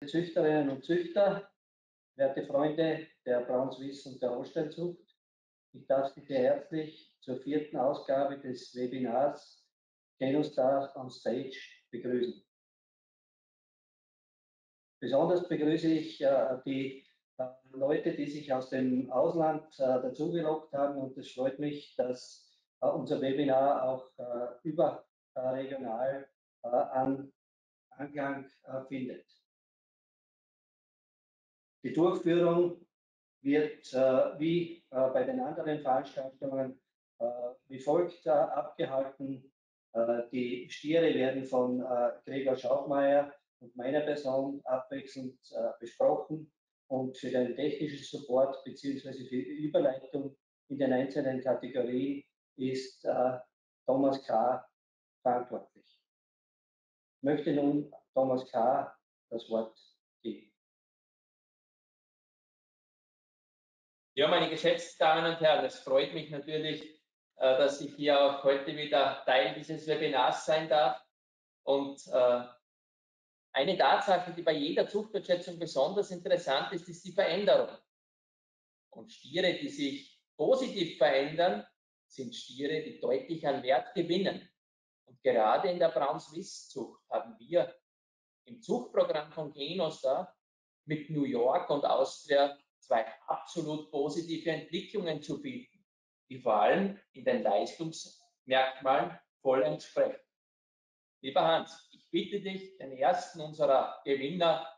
Züchterinnen und Züchter, werte Freunde der Braunschweig und der Holsteinzucht, ich darf Sie sehr herzlich zur 4. Ausgabe des Webinars GenoStar on Stage begrüßen. Besonders begrüße ich die Leute, die sich aus dem Ausland dazugelockt haben, und es freut mich, dass unser Webinar auch überregional Anklang findet. Die Durchführung wird wie bei den anderen Veranstaltungen wie folgt abgehalten. Die Stiere werden von Gregor Schauchmeier und meiner Person abwechselnd besprochen, und für den technischen Support bzw. für die Überleitung in den einzelnen Kategorien ist Thomas K. verantwortlich. Ich möchte nun Thomas K. das Wort geben. Ja, meine geschätzten Damen und Herren, es freut mich natürlich, dass ich hier auch heute wieder Teil dieses Webinars sein darf. Und eine Tatsache, die bei jeder Zuchtwertschätzung besonders interessant ist, ist die Veränderung. Und Stiere, die sich positiv verändern, sind Stiere, die deutlich an Wert gewinnen. Und gerade in der Braun-Swiss-Zucht haben wir im Zuchtprogramm von GenoStar mit New York und Austria zwei absolut positive Entwicklungen zu bieten, die vor allem in den Leistungsmerkmalen voll entsprechen. Lieber Hans, ich bitte dich, den ersten unserer Gewinner.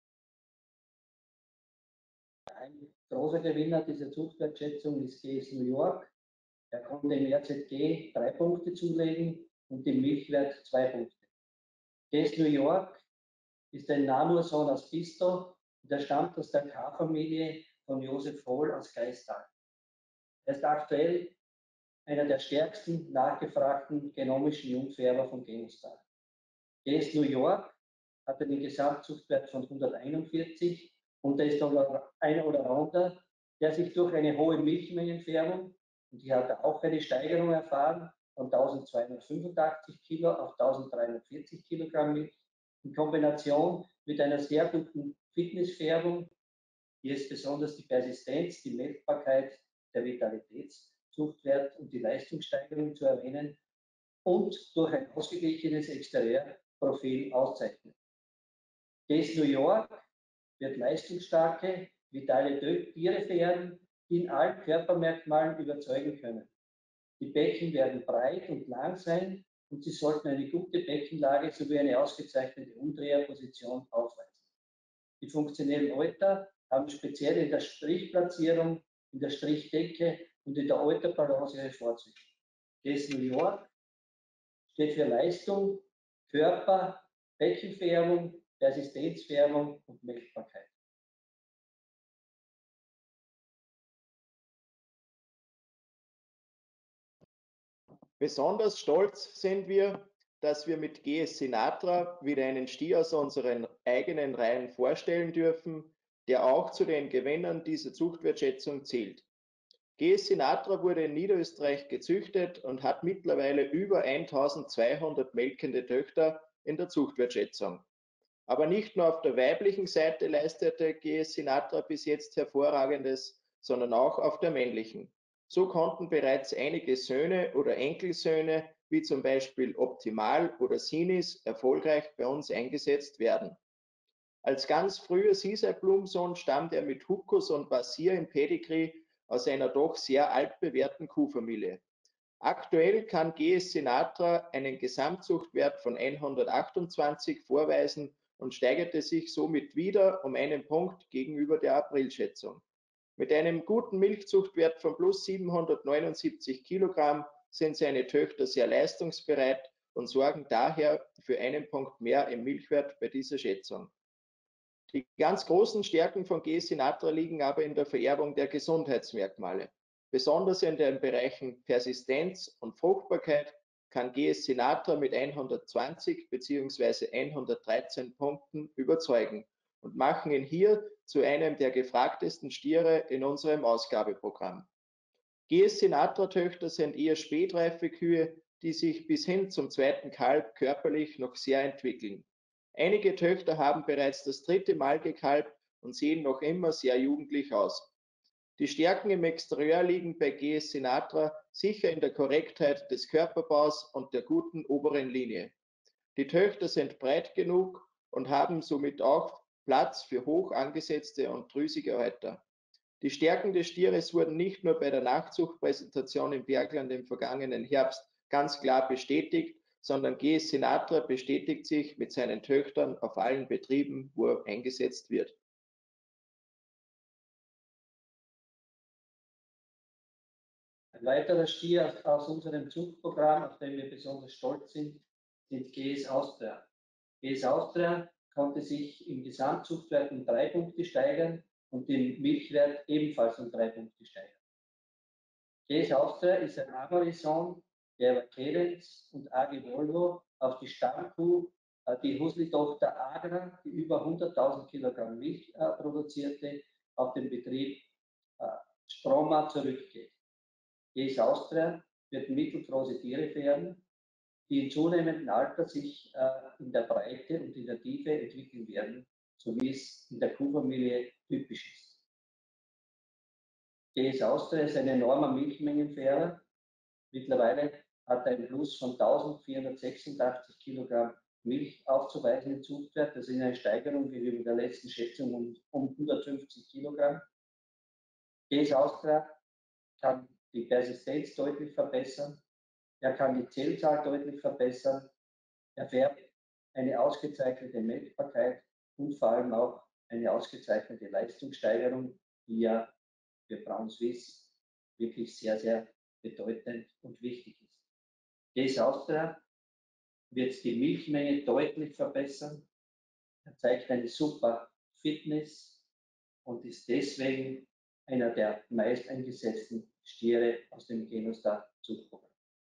Ein großer Gewinner dieser Zuchtwertschätzung ist GS New York. Er konnte im RZG 3 Punkte zulegen und im Milchwert 2 Punkte. GS New York ist ein Namursohn aus Pisto und er stammt aus der K-Familie von Josef Hohl aus Geistal. Er ist aktuell einer der stärksten nachgefragten genomischen Jungfärber von GenoStar. GS New York hat einen Gesamtzuchtwert von 141 und er ist ein Allrounder, der sich durch eine hohe Milchmengenfärbung, und die hat auch eine Steigerung erfahren von 1285 Kilo auf 1340 Kilogramm Milch, in Kombination mit einer sehr guten Fitnessfärbung. Hier ist besonders die Persistenz, die Melkbarkeit, der Vitalitätszuchtwert und die Leistungssteigerung zu erwähnen und durch ein ausgeglichenes Exterieurprofil auszeichnet. GS New York wird leistungsstarke, vitale Tiere färben, die in allen Körpermerkmalen überzeugen können. Die Becken werden breit und lang sein und sie sollten eine gute Beckenlage sowie eine ausgezeichnete Umdreherposition aufweisen. Die funktionellen Euter haben speziell in der Strichplatzierung, in der Strichdecke und in der Euterbalance ihre Vorzüge. GS New York steht für Leistung, Körper, Beckenfärbung, Persistenzfärbung und Melkbarkeit. Besonders stolz sind wir, dass wir mit GS Sinatra wieder einen Stier aus unseren eigenen Reihen vorstellen dürfen, der auch zu den Gewinnern dieser Zuchtwertschätzung zählt. GS Sinatra wurde in Niederösterreich gezüchtet und hat mittlerweile über 1200 melkende Töchter in der Zuchtwertschätzung. Aber nicht nur auf der weiblichen Seite leistete GS Sinatra bis jetzt Hervorragendes, sondern auch auf der männlichen. So konnten bereits einige Söhne oder Enkelsöhne, wie zum Beispiel Optimal oder Sinis, erfolgreich bei uns eingesetzt werden. Als ganz früher Sisei-Blumsohn stammt er mit Huckus und Basir im Pedigree aus einer doch sehr altbewährten Kuhfamilie. Aktuell kann GS Sinatra einen Gesamtzuchtwert von 128 vorweisen und steigerte sich somit wieder um einen Punkt gegenüber der Aprilschätzung. Mit einem guten Milchzuchtwert von plus 779 Kilogramm sind seine Töchter sehr leistungsbereit und sorgen daher für einen Punkt mehr im Milchwert bei dieser Schätzung. Die ganz großen Stärken von GS Sinatra liegen aber in der Vererbung der Gesundheitsmerkmale. Besonders in den Bereichen Persistenz und Fruchtbarkeit kann GS Sinatra mit 120 bzw. 113 Punkten überzeugen und machen ihn hier zu einem der gefragtesten Stiere in unserem Ausgabeprogramm. GS Sinatra-Töchter sind eher spätreife Kühe, die sich bis hin zum zweiten Kalb körperlich noch sehr entwickeln. Einige Töchter haben bereits das 3. Mal gekalbt und sehen noch immer sehr jugendlich aus. Die Stärken im Exterieur liegen bei GS Sinatra sicher in der Korrektheit des Körperbaus und der guten oberen Linie. Die Töchter sind breit genug und haben somit auch Platz für hoch angesetzte und drüsige Euter. Die Stärken des Stieres wurden nicht nur bei der Nachzuchtpräsentation im Bergland im vergangenen Herbst ganz klar bestätigt, sondern GS Sinatra bestätigt sich mit seinen Töchtern auf allen Betrieben, wo er eingesetzt wird. Ein weiterer Stier aus unserem Zuchtprogramm, auf den wir besonders stolz sind, GS Austria. GS Austria konnte sich im Gesamtzuchtwert um 3 Punkte steigern und im Milchwert ebenfalls um 3 Punkte steigern. GS Austria ist ein Amorison, der über Cadence und AG Volvo auf die Stammkuh, die Husli-Tochter Agra, die über 100.000 Kilogramm Milch produzierte, auf den Betrieb Stroma zurückgeht. GS Austria wird mittelgroße Tiere werden, die in zunehmendem Alter sich in der Breite und in der Tiefe entwickeln werden, so wie es in der Kuhfamilie typisch ist. GS Austria ist ein enormer Milchmengenfährer. Mittlerweile hat er einen Plus von 1486 Kilogramm Milch aufzuweisen im Zuchtwert. Das ist eine Steigerung gegenüber der letzten Schätzung um 150 Kilogramm. GS Austria kann die Persistenz deutlich verbessern. Er kann die Zellzahl deutlich verbessern. Er färbt eine ausgezeichnete Melkbarkeit und vor allem auch eine ausgezeichnete Leistungssteigerung, die ja für Braun Swiss wirklich sehr, sehr bedeutend und wichtig ist. GS Austria wird die Milchmenge deutlich verbessern. Er zeigt eine super Fitness und ist deswegen einer der meist eingesetzten Stiere aus dem Genostar Zuchtprogramm.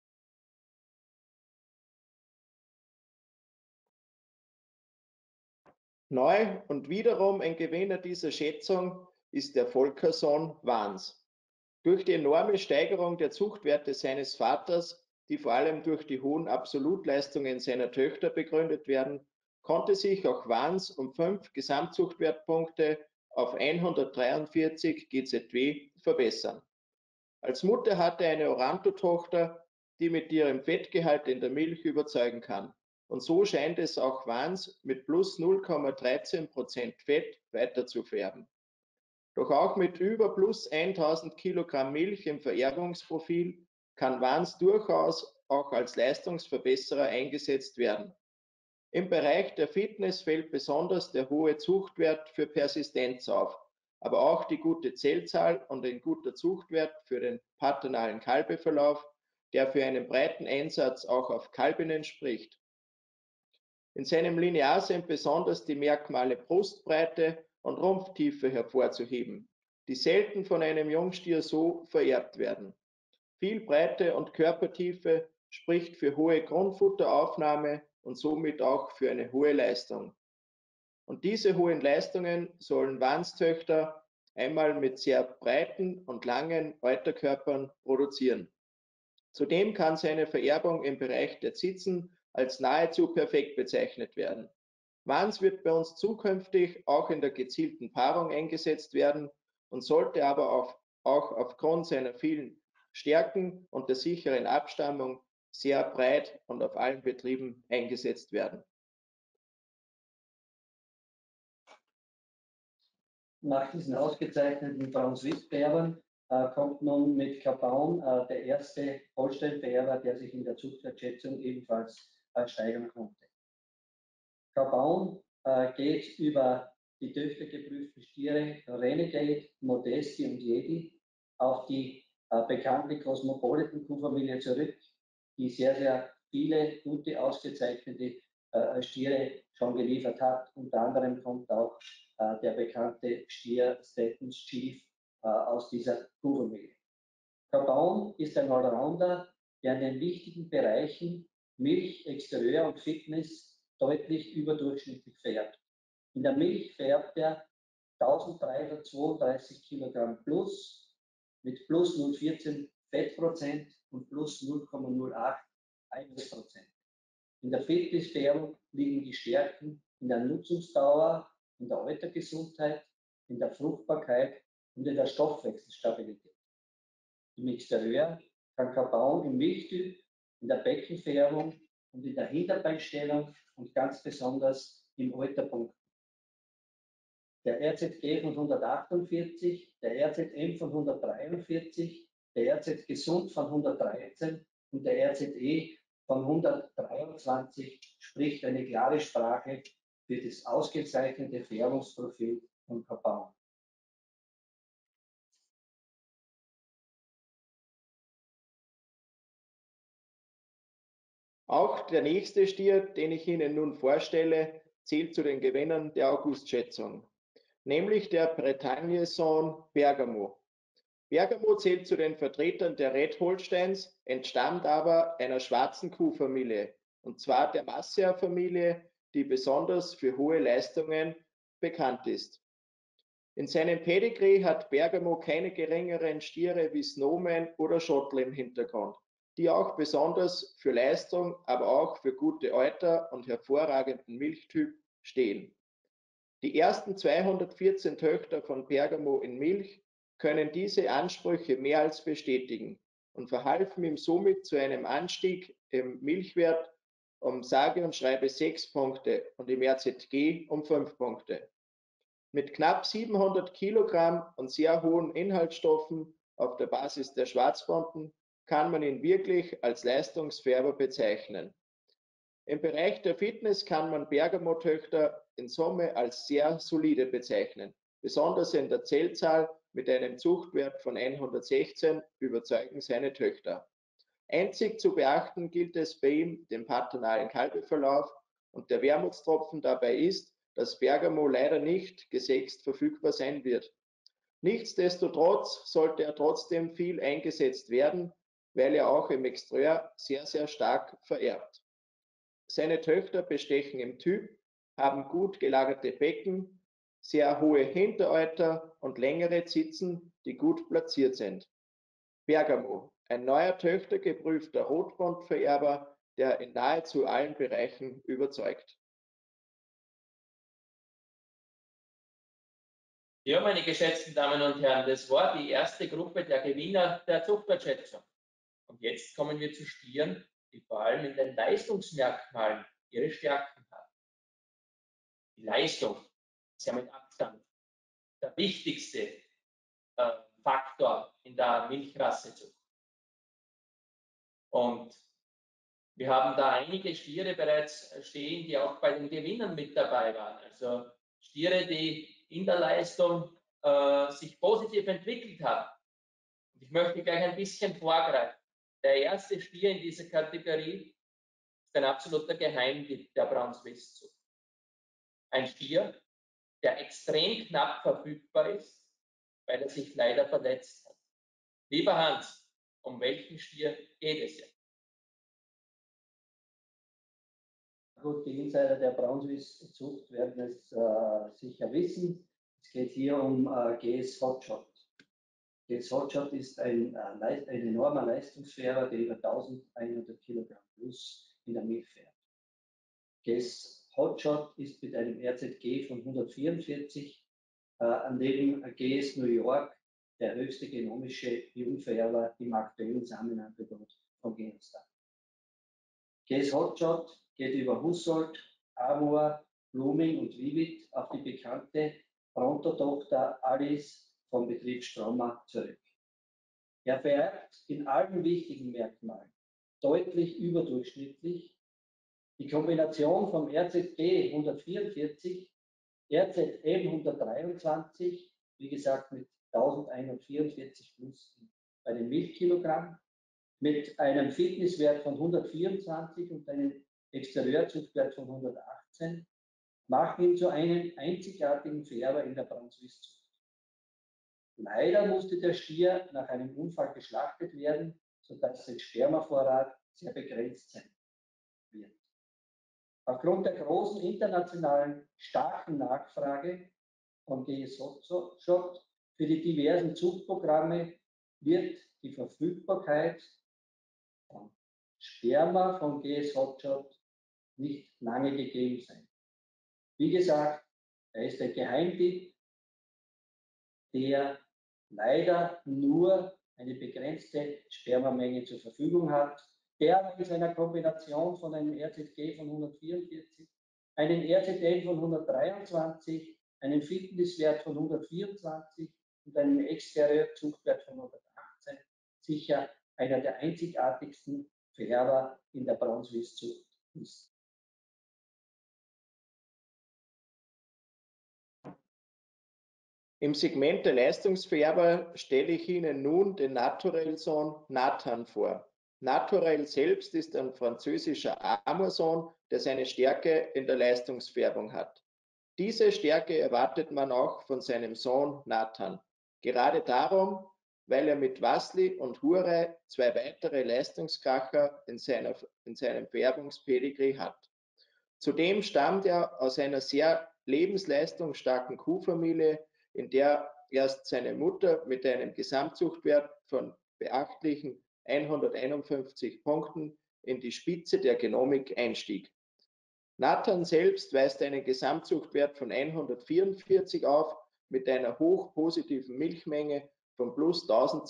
Neu und wiederum ein Gewinner dieser Schätzung ist der Volkersohn Vans. Durch die enorme Steigerung der Zuchtwerte seines Vaters, die vor allem durch die hohen Absolutleistungen seiner Töchter begründet werden, konnte sich auch Vans um 5 Gesamtzuchtwertpunkte auf 143 GZW verbessern. Als Mutter hatte eine Oranto-Tochter, die mit ihrem Fettgehalt in der Milch überzeugen kann. Und so scheint es auch Vans mit plus 0,13% Fett weiter zu färben. Doch auch mit über plus 1000 Kilogramm Milch im Vererbungsprofil kann Vans durchaus auch als Leistungsverbesserer eingesetzt werden. Im Bereich der Fitness fällt besonders der hohe Zuchtwert für Persistenz auf, aber auch die gute Zellzahl und ein guter Zuchtwert für den paternalen Kalbeverlauf, der für einen breiten Einsatz auch auf Kalbinnen spricht. In seinem Linear sind besonders die Merkmale Brustbreite und Rumpftiefe hervorzuheben, die selten von einem Jungstier so vererbt werden. Viel Breite und Körpertiefe spricht für hohe Grundfutteraufnahme und somit auch für eine hohe Leistung. Und diese hohen Leistungen sollen Vanstöchter einmal mit sehr breiten und langen Euterkörpern produzieren. Zudem kann seine Vererbung im Bereich der Zitzen als nahezu perfekt bezeichnet werden. Vans wird bei uns zukünftig auch in der gezielten Paarung eingesetzt werden und sollte aber auch aufgrund seiner vielen Stärken und der sicheren Abstammung sehr breit und auf allen Betrieben eingesetzt werden. Nach diesen ausgezeichneten Braun Swiss Färbern kommt nun mit Kabaun der erste Holstein-Färber, der sich in der Zuchtwertschätzung ebenfalls steigern konnte. Kabaun geht über die Töchter geprüften Stiere Renegade, Modesti und Jedi auf die bekannte Cosmopolitan-Kuhfamilie zurück, die sehr, sehr viele gute, ausgezeichnete Stiere schon geliefert hat. Unter anderem kommt auch der bekannte Stier Statton's Chief aus dieser Kuhfamilie. Kabaun ist ein Allrounder, der in den wichtigen Bereichen Milch, Exterieur und Fitness deutlich überdurchschnittlich färbt. In der Milch färbt er 1332 Kilogramm plus mit plus 0,14 Fettprozent und plus 0,08 Eiweißprozent. In der Fitnessfärbung liegen die Stärken in der Nutzungsdauer, in der Altergesundheit, in der Fruchtbarkeit und in der Stoffwechselstabilität. Im Exterieur kann Karbon im Milchtyp, in der Beckenfärbung und in der Hinterbeinstellung und ganz besonders im Alter punkten. Der RZG von 148, der RZM von 143, der RZ Gesund von 113 und der RZE von 123 spricht eine klare Sprache für das ausgezeichnete Färbungsprofil von Karbon. Auch der nächste Stier, den ich Ihnen nun vorstelle, zählt zu den Gewinnern der Augustschätzung, nämlich der Bretagne-Sohn Bergamo. Bergamo zählt zu den Vertretern der Red Holsteins, entstammt aber einer schwarzen Kuhfamilie, und zwar der Masseer-Familie, die besonders für hohe Leistungen bekannt ist. In seinem Pedigree hat Bergamo keine geringeren Stiere wie Snowman oder Schottel im Hintergrund, die auch besonders für Leistung, aber auch für gute Euter und hervorragenden Milchtyp stehen. Die ersten 214 Töchter von Bergamo in Milch können diese Ansprüche mehr als bestätigen und verhalfen ihm somit zu einem Anstieg im Milchwert um sage und schreibe 6 Punkte und im RZG um 5 Punkte. Mit knapp 700 Kilogramm und sehr hohen Inhaltsstoffen auf der Basis der Schwarzfronten kann man ihn wirklich als Leistungsfärber bezeichnen. Im Bereich der Fitness kann man Bergamo-Töchter in Summe als sehr solide bezeichnen. Besonders in der Zellzahl mit einem Zuchtwert von 116 überzeugen seine Töchter. Einzig zu beachten gilt es bei ihm den paternalen Kalbeverlauf, und der Wermutstropfen dabei ist, dass Bergamo leider nicht gesägt verfügbar sein wird. Nichtsdestotrotz sollte er trotzdem viel eingesetzt werden, weil er auch im Exterieur sehr, sehr stark vererbt. Seine Töchter bestechen im Typ, haben gut gelagerte Becken, sehr hohe Hintereuter und längere Zitzen, die gut platziert sind. Bergamo, ein neuer töchtergeprüfter Rotbandvererber, der in nahezu allen Bereichen überzeugt. Ja, meine geschätzten Damen und Herren, das war die erste Gruppe der Gewinner der Zuchtwertschätzung. Und jetzt kommen wir zu Stieren, die vor allem in den Leistungsmerkmalen ihre Stärken haben. Die Leistung ist ja mit Abstand der wichtigste Faktor in der Milchrassezucht. Und wir haben da einige Stiere bereits stehen, die auch bei den Gewinnern mit dabei waren. Also Stiere, die in der Leistung sich positiv entwickelt haben. Und ich möchte gleich ein bisschen vorgreifen. Der erste Stier in dieser Kategorie ist ein absoluter Geheimtipp der Braun-Swiss-Zucht. Ein Stier, der extrem knapp verfügbar ist, weil er sich leider verletzt hat. Lieber Hans, um welchen Stier geht es jetzt? Gut, die Insider der Braun-Swiss-Zucht werden es sicher wissen. Es geht hier um GS Hotshot. GS Hotshot ist ein enormer Leistungsfärber, der über 1100 Kilogramm plus in der Milch fährt. GS Hotshot ist mit einem RZG von 144 neben GS New York der höchste genomische Jungfärber im aktuellen Samenangebot von Genostar. GS Hotshot geht über Hussold, Amor, Blooming und Vivid auf die bekannte Pronto-Tochter Alice vom Betrieb Strommer zurück. Er vererbt in allen wichtigen Merkmalen deutlich überdurchschnittlich. Die Kombination vom RZG 144, RZM 123, wie gesagt mit 1144 plus bei den Milchkilogramm, mit einem Fitnesswert von 124 und einem Exterieurzuchtwert von 118, machen ihn zu einem einzigartigen Färber in der Braun-Swiss-Zucht. Leider musste der Stier nach einem Unfall geschlachtet werden, sodass sein Spermavorrat sehr begrenzt sein wird. Aufgrund der großen internationalen starken Nachfrage von GS Hotshot für die diversen Zuchtprogramme wird die Verfügbarkeit von Sperma von GS Hotshot nicht lange gegeben sein. Wie gesagt, er ist ein Geheimtipp, der leider nur eine begrenzte Spermamenge zur Verfügung hat, der in seiner Kombination von einem RZG von 144, einem RZL von 123, einem Fitnesswert von 124 und einem Exterieurzuchtwert von 118 sicher einer der einzigartigsten Vererber in der Braunschweig-Zucht ist. Im Segment der Leistungsvererber stelle ich Ihnen nun den Naturel-Sohn Nathan vor. Naturel selbst ist ein französischer Amursohn, der seine Stärke in der Leistungsfärbung hat. Diese Stärke erwartet man auch von seinem Sohn Nathan. Gerade darum, weil er mit Wasli und Hure zwei weitere Leistungskracher in seinem Färbungspedigree hat. Zudem stammt er aus einer sehr lebensleistungsstarken Kuhfamilie, in der erst seine Mutter mit einem Gesamtzuchtwert von beachtlichen 151 Punkten in die Spitze der Genomik einstieg. Nathan selbst weist einen Gesamtzuchtwert von 144 auf, mit einer hochpositiven Milchmenge von plus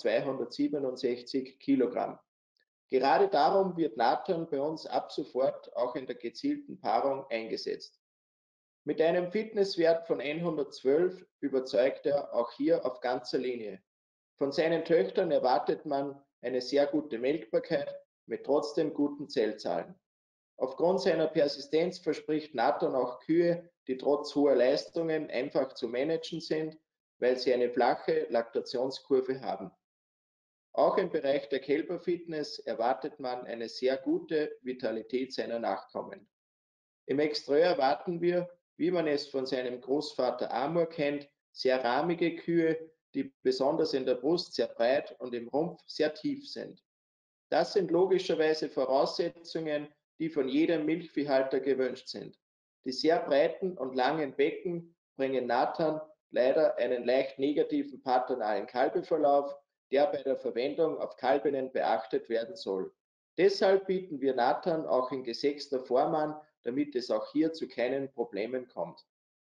1267 Kilogramm. Gerade darum wird Nathan bei uns ab sofort auch in der gezielten Paarung eingesetzt. Mit einem Fitnesswert von 112 überzeugt er auch hier auf ganzer Linie. Von seinen Töchtern erwartet man eine sehr gute Melkbarkeit mit trotzdem guten Zellzahlen. Aufgrund seiner Persistenz verspricht Nathan auch Kühe, die trotz hoher Leistungen einfach zu managen sind, weil sie eine flache Laktationskurve haben. Auch im Bereich der Kälberfitness erwartet man eine sehr gute Vitalität seiner Nachkommen. Im Exterieur erwarten wir, wie man es von seinem Großvater Amur kennt, sehr rahmige Kühe, die besonders in der Brust sehr breit und im Rumpf sehr tief sind. Das sind logischerweise Voraussetzungen, die von jedem Milchviehhalter gewünscht sind. Die sehr breiten und langen Becken bringen Nathan leider einen leicht negativen paternalen Kalbeverlauf, der bei der Verwendung auf Kalbinnen beachtet werden soll. Deshalb bieten wir Nathan auch in gesexter Form an, damit es auch hier zu keinen Problemen kommt.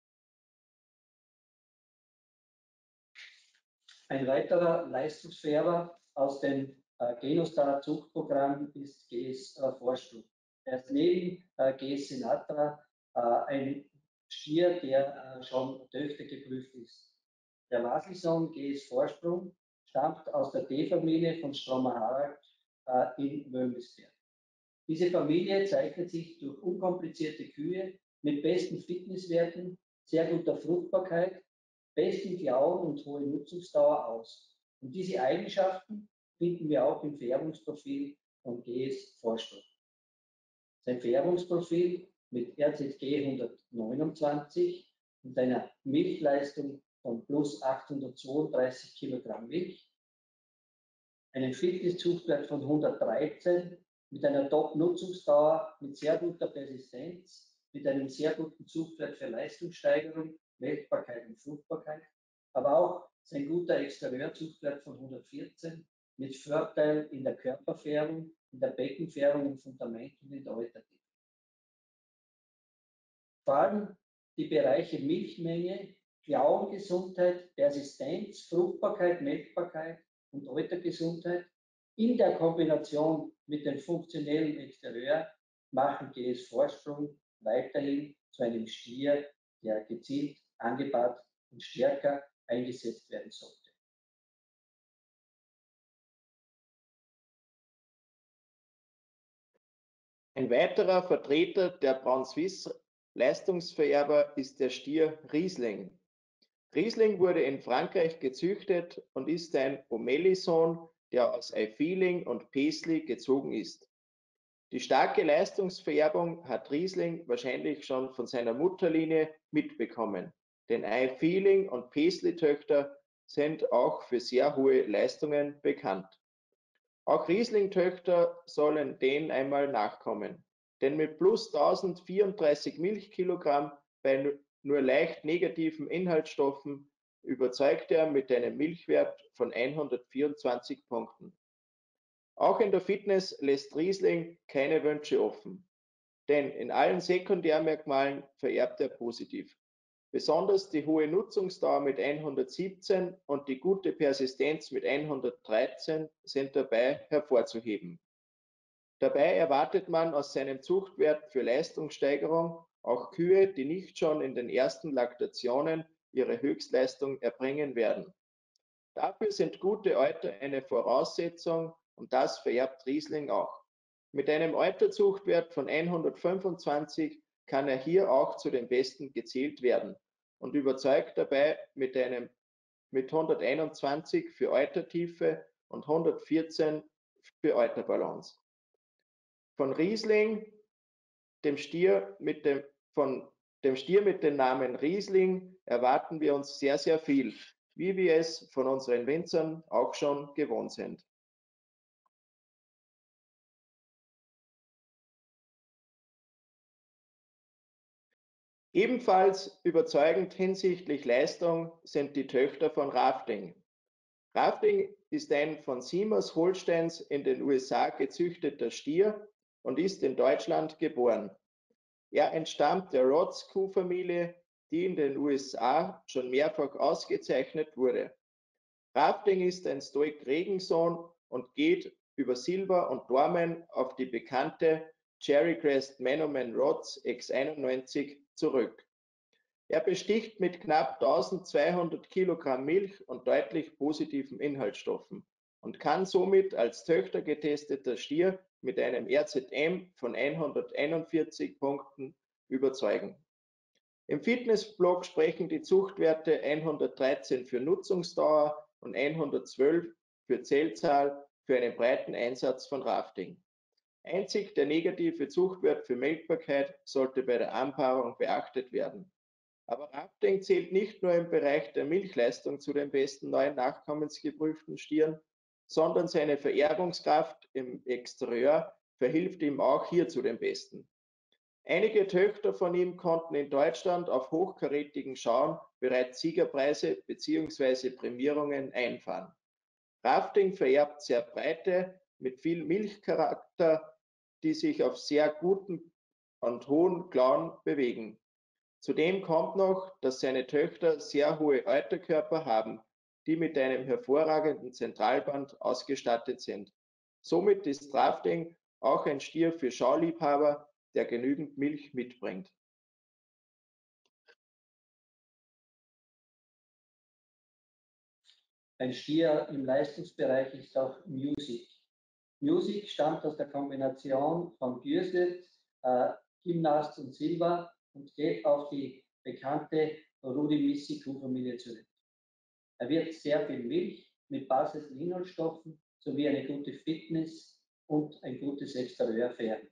Ein weiterer Leistungsfärber aus dem Genustar Zuchtprogramm ist GS Vorsprung. Er ist neben GS Sinatra ein Stier, der schon Töchter geprüft ist. Der Wasli-Sohn GS Vorsprung stammt aus der D-Familie von Stromer Harald in Mömlisberg. Diese Familie zeichnet sich durch unkomplizierte Kühe mit besten Fitnesswerten, sehr guter Fruchtbarkeit, besten Klauen und hohe Nutzungsdauer aus. Und diese Eigenschaften finden wir auch im Färbungsprofil von GS Vorsprung. Sein Färbungsprofil mit RZG 129 und einer Milchleistung von plus 832 Kilogramm Milch, einen Fitnesszuchtwert von 113 mit einer Top-Nutzungsdauer, mit sehr guter Persistenz, mit einem sehr guten Zuchtwert für Leistungssteigerung, Melkbarkeit und Fruchtbarkeit, aber auch sein guter Exterieurzuchtwert von 114 mit Vorteil in der Körperfärbung, in der Beckenfärbung, im Fundament und in der Eutertiefe. Vor allem die Bereiche Milchmenge, Klauengesundheit, Persistenz, Fruchtbarkeit, Melkbarkeit und Eutergesundheit in der Kombination mit dem funktionellen Exterieur machen GS Vorsprung weiterhin zu einem Stier, der gezielt angebaut und stärker eingesetzt werden sollte. Ein weiterer Vertreter der Braun-Swiss Leistungsvererber ist der Stier Riesling. Riesling wurde in Frankreich gezüchtet und ist ein O'Malley-Sohn, der aus Eiffeling und Paisley gezogen ist. Die starke Leistungsvererbung hat Riesling wahrscheinlich schon von seiner Mutterlinie mitbekommen, denn Eiffeling und Paisley-Töchter sind auch für sehr hohe Leistungen bekannt. Auch Riesling-Töchter sollen denen einmal nachkommen, denn mit plus 1034 Milchkilogramm bei nur leicht negativen Inhaltsstoffen überzeugt er mit einem Milchwert von 124 Punkten. Auch in der Fitness lässt Riesling keine Wünsche offen. denn in allen Sekundärmerkmalen vererbt er positiv. Besonders die hohe Nutzungsdauer mit 117 und die gute Persistenz mit 113 sind dabei hervorzuheben. Dabei erwartet man aus seinem Zuchtwert für Leistungssteigerung auch Kühe, die nicht schon in den ersten Laktationen ihre Höchstleistung erbringen werden. Dafür sind gute Euter eine Voraussetzung und das vererbt Riesling auch. Mit einem Euterzuchtwert von 125 kann er hier auch zu den besten gezählt werden und überzeugt dabei mit 121 für Eutertiefe und 114 für Euterbalance. Von Riesling, dem Stier mit dem Namen Riesling, erwarten wir uns sehr, sehr viel, wie wir es von unseren Winzern auch schon gewohnt sind. Ebenfalls überzeugend hinsichtlich Leistung sind die Töchter von Rafting. Rafting ist ein von Siemers Holsteins in den USA gezüchteter Stier und ist in Deutschland geboren. Er entstammt der Rhodes-Kuhfamilie, die in den USA schon mehrfach ausgezeichnet wurde. Rafting ist ein Stoic-Regensohn und geht über Silber und Dormen auf die bekannte Cherry Crest Menomen Rhodes X91 zurück. Er besticht mit knapp 1200 Kilogramm Milch und deutlich positiven Inhaltsstoffen und kann somit als Töchter getesteter Stier mit einem RZM von 141 Punkten überzeugen. Im Fitnessblog sprechen die Zuchtwerte 113 für Nutzungsdauer und 112 für Zellzahl für einen breiten Einsatz von Rafting. Einzig der negative Zuchtwert für Melkbarkeit sollte bei der Anpaarung beachtet werden. Aber Rafting zählt nicht nur im Bereich der Milchleistung zu den besten neuen nachkommensgeprüften Stieren, sondern seine Vererbungskraft im Exterieur verhilft ihm auch hier zu den besten. Einige Töchter von ihm konnten in Deutschland auf hochkarätigen Schauen bereits Siegerpreise bzw. Prämierungen einfahren. Rafting vererbt sehr breite, mit viel Milchcharakter, die sich auf sehr guten und hohen Klauen bewegen. Zudem kommt noch, dass seine Töchter sehr hohe Euterkörper haben, die mit einem hervorragenden Zentralband ausgestattet sind. Somit ist Rafting auch ein Stier für Schauliebhaber, der genügend Milch mitbringt. Ein Stier im Leistungsbereich ist auch Music. Music stammt aus der Kombination von Gürset, Gymnast und Silber und geht auf die bekannte Rudi-Missi-Kuhfamilie zurück. Er wird sehr viel Milch mit basischen Inhaltsstoffen sowie eine gute Fitness und ein gutes Exterieur fähren.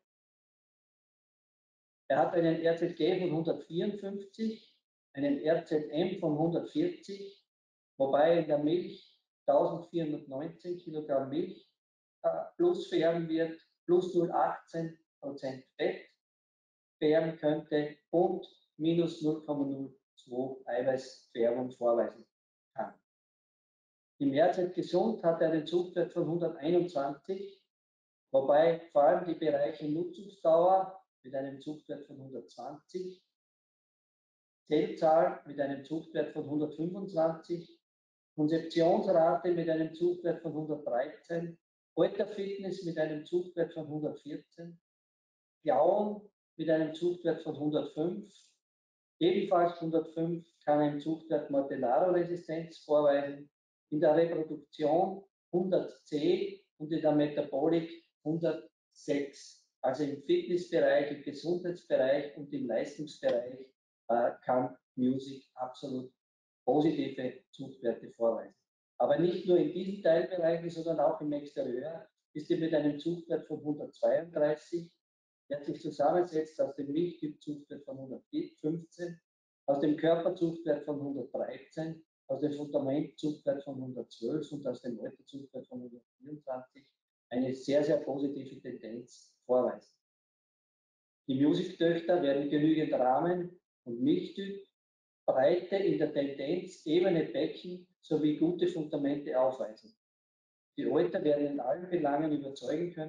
Er hat einen RZG von 154, einen RZM von 140, wobei in der Milch 1419 Kilogramm Milch plus fähren wird, plus 0,18% Fett fähren könnte und minus 0,02 Eiweißfärbung vorweisen kann. Im RZ Gesund hat er einen Zuchtwert von 121, wobei vor allem die Bereiche Nutzungsdauer mit einem Zuchtwert von 120, Zellzahl mit einem Zuchtwert von 125, Konzeptionsrate mit einem Zuchtwert von 113, Euterfitness mit einem Zuchtwert von 114, Klauen mit einem Zuchtwert von 105, ebenfalls 105 kann ein Zuchtwert Mortellaro-Resistenz vorweisen, in der Reproduktion 110 und in der Metabolik 106. Also im Fitnessbereich, im Gesundheitsbereich und im Leistungsbereich kann Music absolut positive Zuchtwerte vorweisen. Aber nicht nur in diesen Teilbereichen, sondern auch im Exterieur ist er mit einem Zuchtwert von 132, der sich zusammensetzt aus dem Milchtyp-Zuchtwert von 115, aus dem Körperzuchtwert von 113, aus dem Fundamentzugwert von 112 und aus dem Euterzugwert von 124 eine sehr, sehr positive Tendenz vorweisen. Die Music-Töchter werden genügend Rahmen und Milchtyp, Breite in der Tendenz, ebene Becken sowie gute Fundamente aufweisen. Die Euter werden in allen Belangen überzeugen können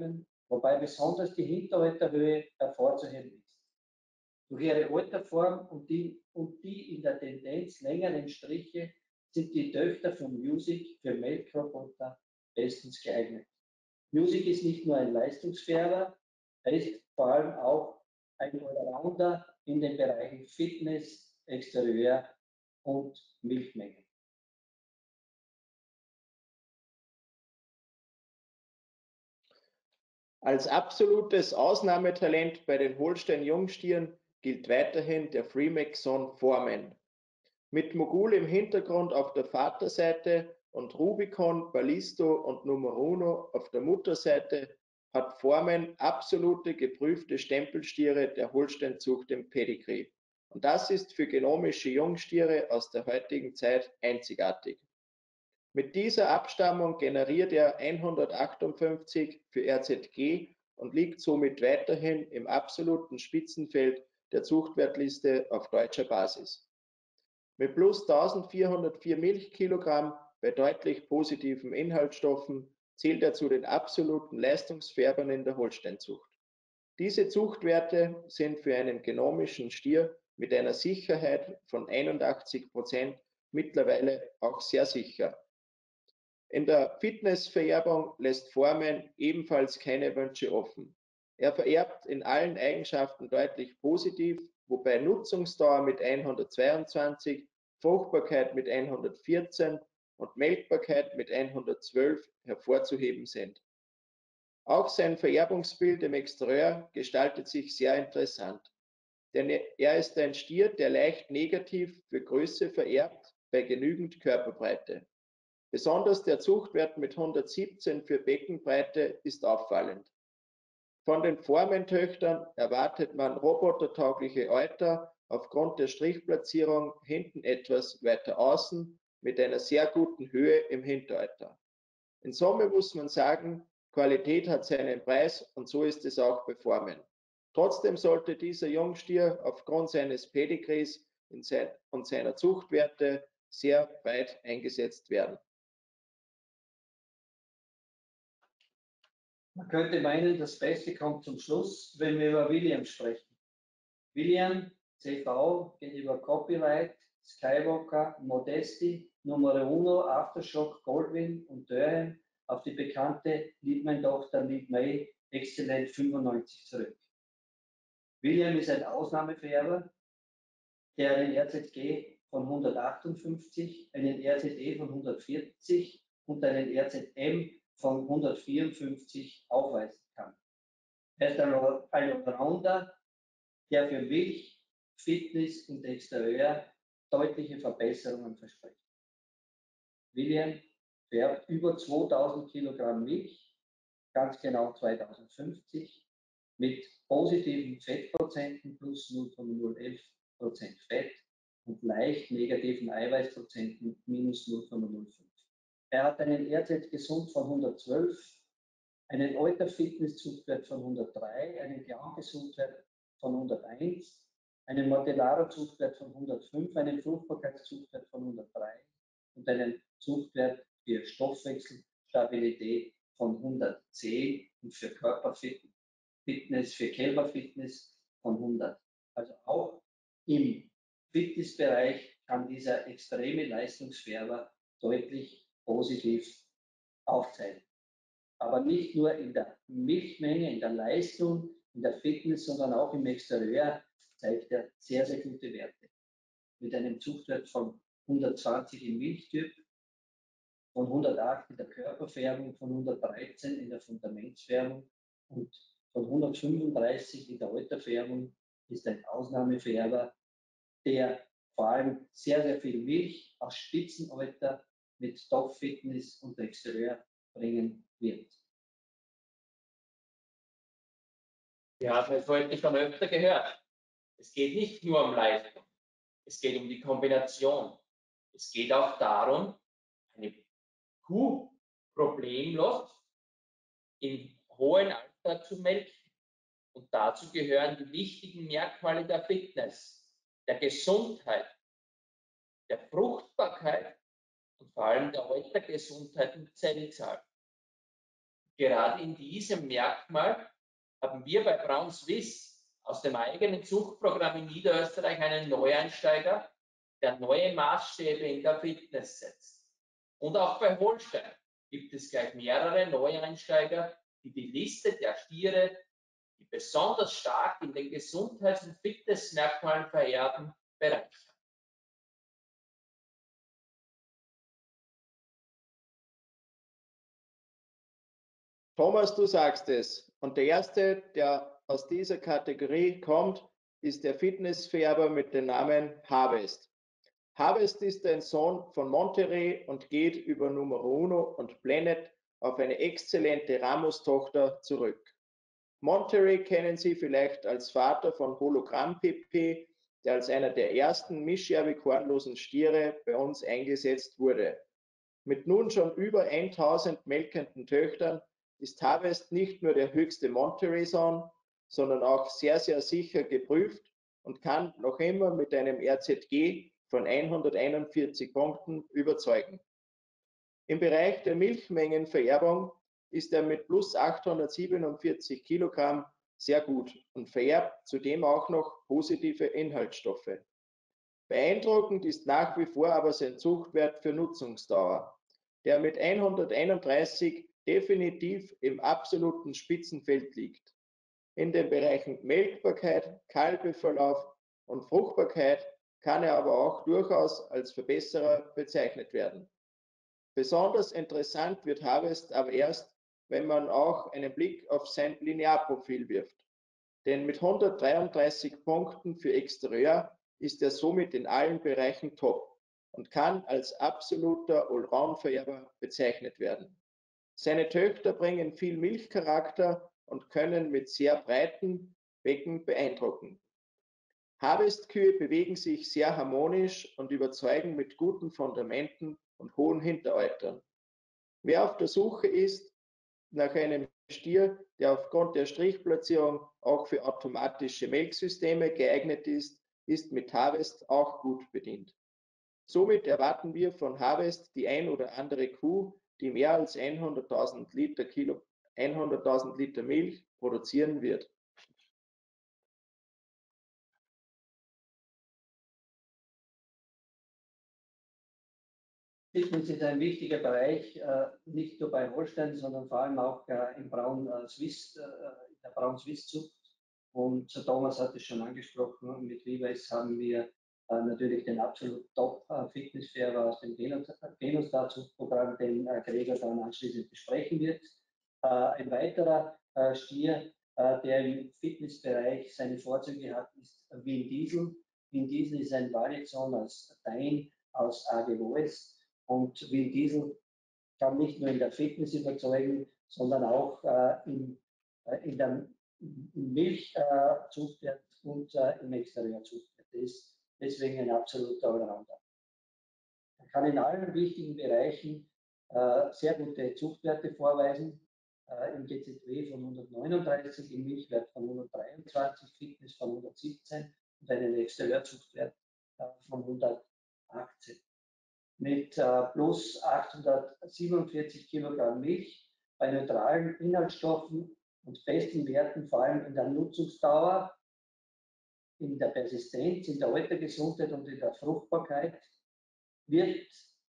wobei besonders die Hinterhalterhöhe hervorzuheben ist. Durch ihre Alterform und die in der Tendenz längeren Striche sind die Töchter von Music für Melkroboter bestens geeignet. Music ist nicht nur ein Leistungsfährer, er ist vor allem auch ein Allrounder in den Bereichen Fitness, Exterieur und Milchmenge. Als absolutes Ausnahmetalent bei den Holstein-Jungstieren gilt weiterhin der Freemaxon Foreman. Mit Mogul im Hintergrund auf der Vaterseite und Rubicon, Ballisto und Numero Uno auf der Mutterseite hat Foreman absolute geprüfte Stempelstiere der Holsteinzucht im Pedigree. Und das ist für genomische Jungstiere aus der heutigen Zeit einzigartig. Mit dieser Abstammung generiert er 158 für RZG und liegt somit weiterhin im absoluten Spitzenfeld der Zuchtwertliste auf deutscher Basis. Mit plus 1404 Milchkilogramm bei deutlich positiven Inhaltsstoffen zählt er zu den absoluten Leistungsfärbern in der Holsteinzucht. Diese Zuchtwerte sind für einen genomischen Stier mit einer Sicherheit von 81% mittlerweile auch sehr sicher. In der Fitnessvererbung lässt Foreman ebenfalls keine Wünsche offen. Er vererbt in allen Eigenschaften deutlich positiv, wobei Nutzungsdauer mit 122, Fruchtbarkeit mit 114 und Melkbarkeit mit 112 hervorzuheben sind. Auch sein Vererbungsbild im Exterieur gestaltet sich sehr interessant, denn er ist ein Stier, der leicht negativ für Größe vererbt bei genügend Körperbreite. Besonders der Zuchtwert mit 117 für Beckenbreite ist auffallend. Von den Foreman-Töchtern erwartet man robotertaugliche Euter aufgrund der Strichplatzierung hinten etwas weiter außen mit einer sehr guten Höhe im Hintereuter. In Summe muss man sagen, Qualität hat seinen Preis und so ist es auch bei Foreman. Trotzdem sollte dieser Jungstier aufgrund seines Pedigrees und seiner Zuchtwerte sehr breit eingesetzt werden. Man könnte meinen, das Beste kommt zum Schluss, wenn wir über William sprechen. William CV geht über Copyright, Skywalker, Modesti, Numero Uno, Aftershock, Goldwyn und Durham auf die bekannte Liebmann-Tochter Lieb May Excellent 95 zurück. William ist ein Ausnahmefärber, der einen RZG von 158, einen RZE von 140 und einen RZM von 154 aufweisen kann. Er ist ein Allrounder, der für Milch, Fitness und Exterieur deutliche Verbesserungen verspricht. William färbt über 2000 Kilogramm Milch, ganz genau 2050, mit positiven Fettprozenten plus 0,011% Fett und leicht negativen Eiweißprozenten minus 0,05. Er hat einen RZ gesund von 112, einen Euter-Fitness-Zuchtwert von 103, einen Clown-Gesundwert von 101, einen Mortellaro-Zuchtwert von 105, einen Fruchtbarkeitszuchtwert von 103 und einen Zuchtwert für Stoffwechselstabilität von 110 und für Körperfitness, für Kälberfitness von 100. Also auch im Fitnessbereich kann dieser extreme Leistungsfärber deutlich positiv aufzeigen. Aber nicht nur in der Milchmenge, in der Leistung, in der Fitness, sondern auch im Exterieur zeigt er sehr, sehr gute Werte. Mit einem Zuchtwert von 120 im Milchtyp, von 108 in der Körperfärbung, von 113 in der Fundamentsfärbung und von 135 in der Euterfärbung ist ein Ausnahmefärber, der vor allem sehr, sehr viel Milch aus Spitzeneuter mit Top-Fitness und Exterieur bringen wird. Wir haben es heute schon öfter gehört. Es geht nicht nur um Leistung, es geht um die Kombination. Es geht auch darum, eine Kuh problemlos im hohen Alter zu melken. Und dazu gehören die wichtigen Merkmale der Fitness, der Gesundheit, der Fruchtbarkeit und vor allem der Eutergesundheit und Zellzahl. Gerade in diesem Merkmal haben wir bei Braun Swiss aus dem eigenen Zuchtprogramm in Niederösterreich einen Neueinsteiger, der neue Maßstäbe in der Fitness setzt. Und auch bei Holstein gibt es gleich mehrere Neueinsteiger, die die Liste der Stiere, die besonders stark in den Gesundheits- und Fitnessmerkmalen vererben, bereichern. Thomas, du sagst es. Und der erste, der aus dieser Kategorie kommt, ist der Fitnessfärber mit dem Namen Harvest. Harvest ist ein Sohn von Monterey und geht über Numero Uno und Planet auf eine exzellente Ramos-Tochter zurück. Monterey kennen Sie vielleicht als Vater von Hologramm PP, der als einer der ersten mischerbig hornlosen Stiere bei uns eingesetzt wurde. Mit nun schon über 1000 melkenden Töchtern ist Harvest nicht nur der höchste Monterey-Sohn, sondern auch sehr, sehr sicher geprüft und kann noch immer mit einem RZG von 141 Punkten überzeugen. Im Bereich der Milchmengenvererbung ist er mit plus 847 Kilogramm sehr gut und vererbt zudem auch noch positive Inhaltsstoffe. Beeindruckend ist nach wie vor aber sein Zuchtwert für Nutzungsdauer, der mit 131 definitiv im absoluten Spitzenfeld liegt. In den Bereichen Melkbarkeit, Kalbeverlauf und Fruchtbarkeit kann er aber auch durchaus als Verbesserer bezeichnet werden. Besonders interessant wird Harvest aber erst, wenn man auch einen Blick auf sein Linearprofil wirft. Denn mit 133 Punkten für Exterieur ist er somit in allen Bereichen top und kann als absoluter Allround-Vererber bezeichnet werden. Seine Töchter bringen viel Milchcharakter und können mit sehr breiten Becken beeindrucken. Harvestkühe bewegen sich sehr harmonisch und überzeugen mit guten Fundamenten und hohen Hinteraltern. Wer auf der Suche ist nach einem Stier, der aufgrund der Strichplatzierung auch für automatische Melksysteme geeignet ist, ist mit Harvest auch gut bedient. Somit erwarten wir von Harvest die ein oder andere Kuh, die mehr als 100.000 Liter Milch produzieren wird. Fitness ist ein wichtiger Bereich, nicht nur bei Holstein, sondern vor allem auch in der Braun Swiss Zucht. Und Thomas hat es schon angesprochen, mit Levi's haben wir natürlich den absolut Top Fitnessfärber aus dem Genostar Zuchtprogramm, den Gregor dann anschließend besprechen wird. Ein weiterer Stier, der im Fitnessbereich seine Vorzüge hat, ist Vin Diesel. Vin Diesel ist ein Variation aus Dain aus AGOS. Und Vin Diesel kann nicht nur in der Fitness überzeugen, sondern auch in der Milchzuchtwert und im Exterieurzuchtwert. Das ist deswegen ein absoluter Allrounder. Er kann in allen wichtigen Bereichen sehr gute Zuchtwerte vorweisen. Im GZW von 139, im Milchwert von 123, Fitness von 117 und einen Exterieurzuchtwert von 118. Mit plus 847 Kilogramm Milch bei neutralen Inhaltsstoffen und festen Werten, vor allem in der Nutzungsdauer, in der Persistenz, in der Altergesundheit und in der Fruchtbarkeit, wird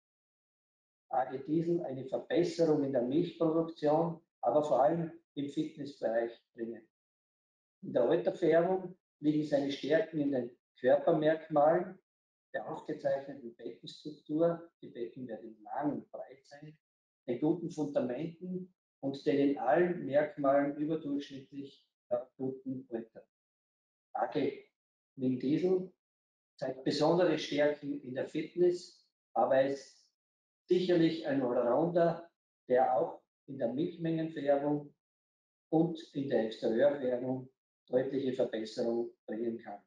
AG Diesel eine Verbesserung in der Milchproduktion, aber vor allem im Fitnessbereich bringen. In der Alterfärbung liegen seine Stärken in den Körpermerkmalen, der aufgezeichneten Beckenstruktur, die Becken werden lang und breit sein, den guten Fundamenten und den in allen Merkmalen überdurchschnittlich guten Alter. AG Vin Diesel zeigt besondere Stärken in der Fitness, aber ist sicherlich ein Allrounder, der auch in der Milchmengenfärbung und in der Exterieurfärbung deutliche Verbesserung bringen kann.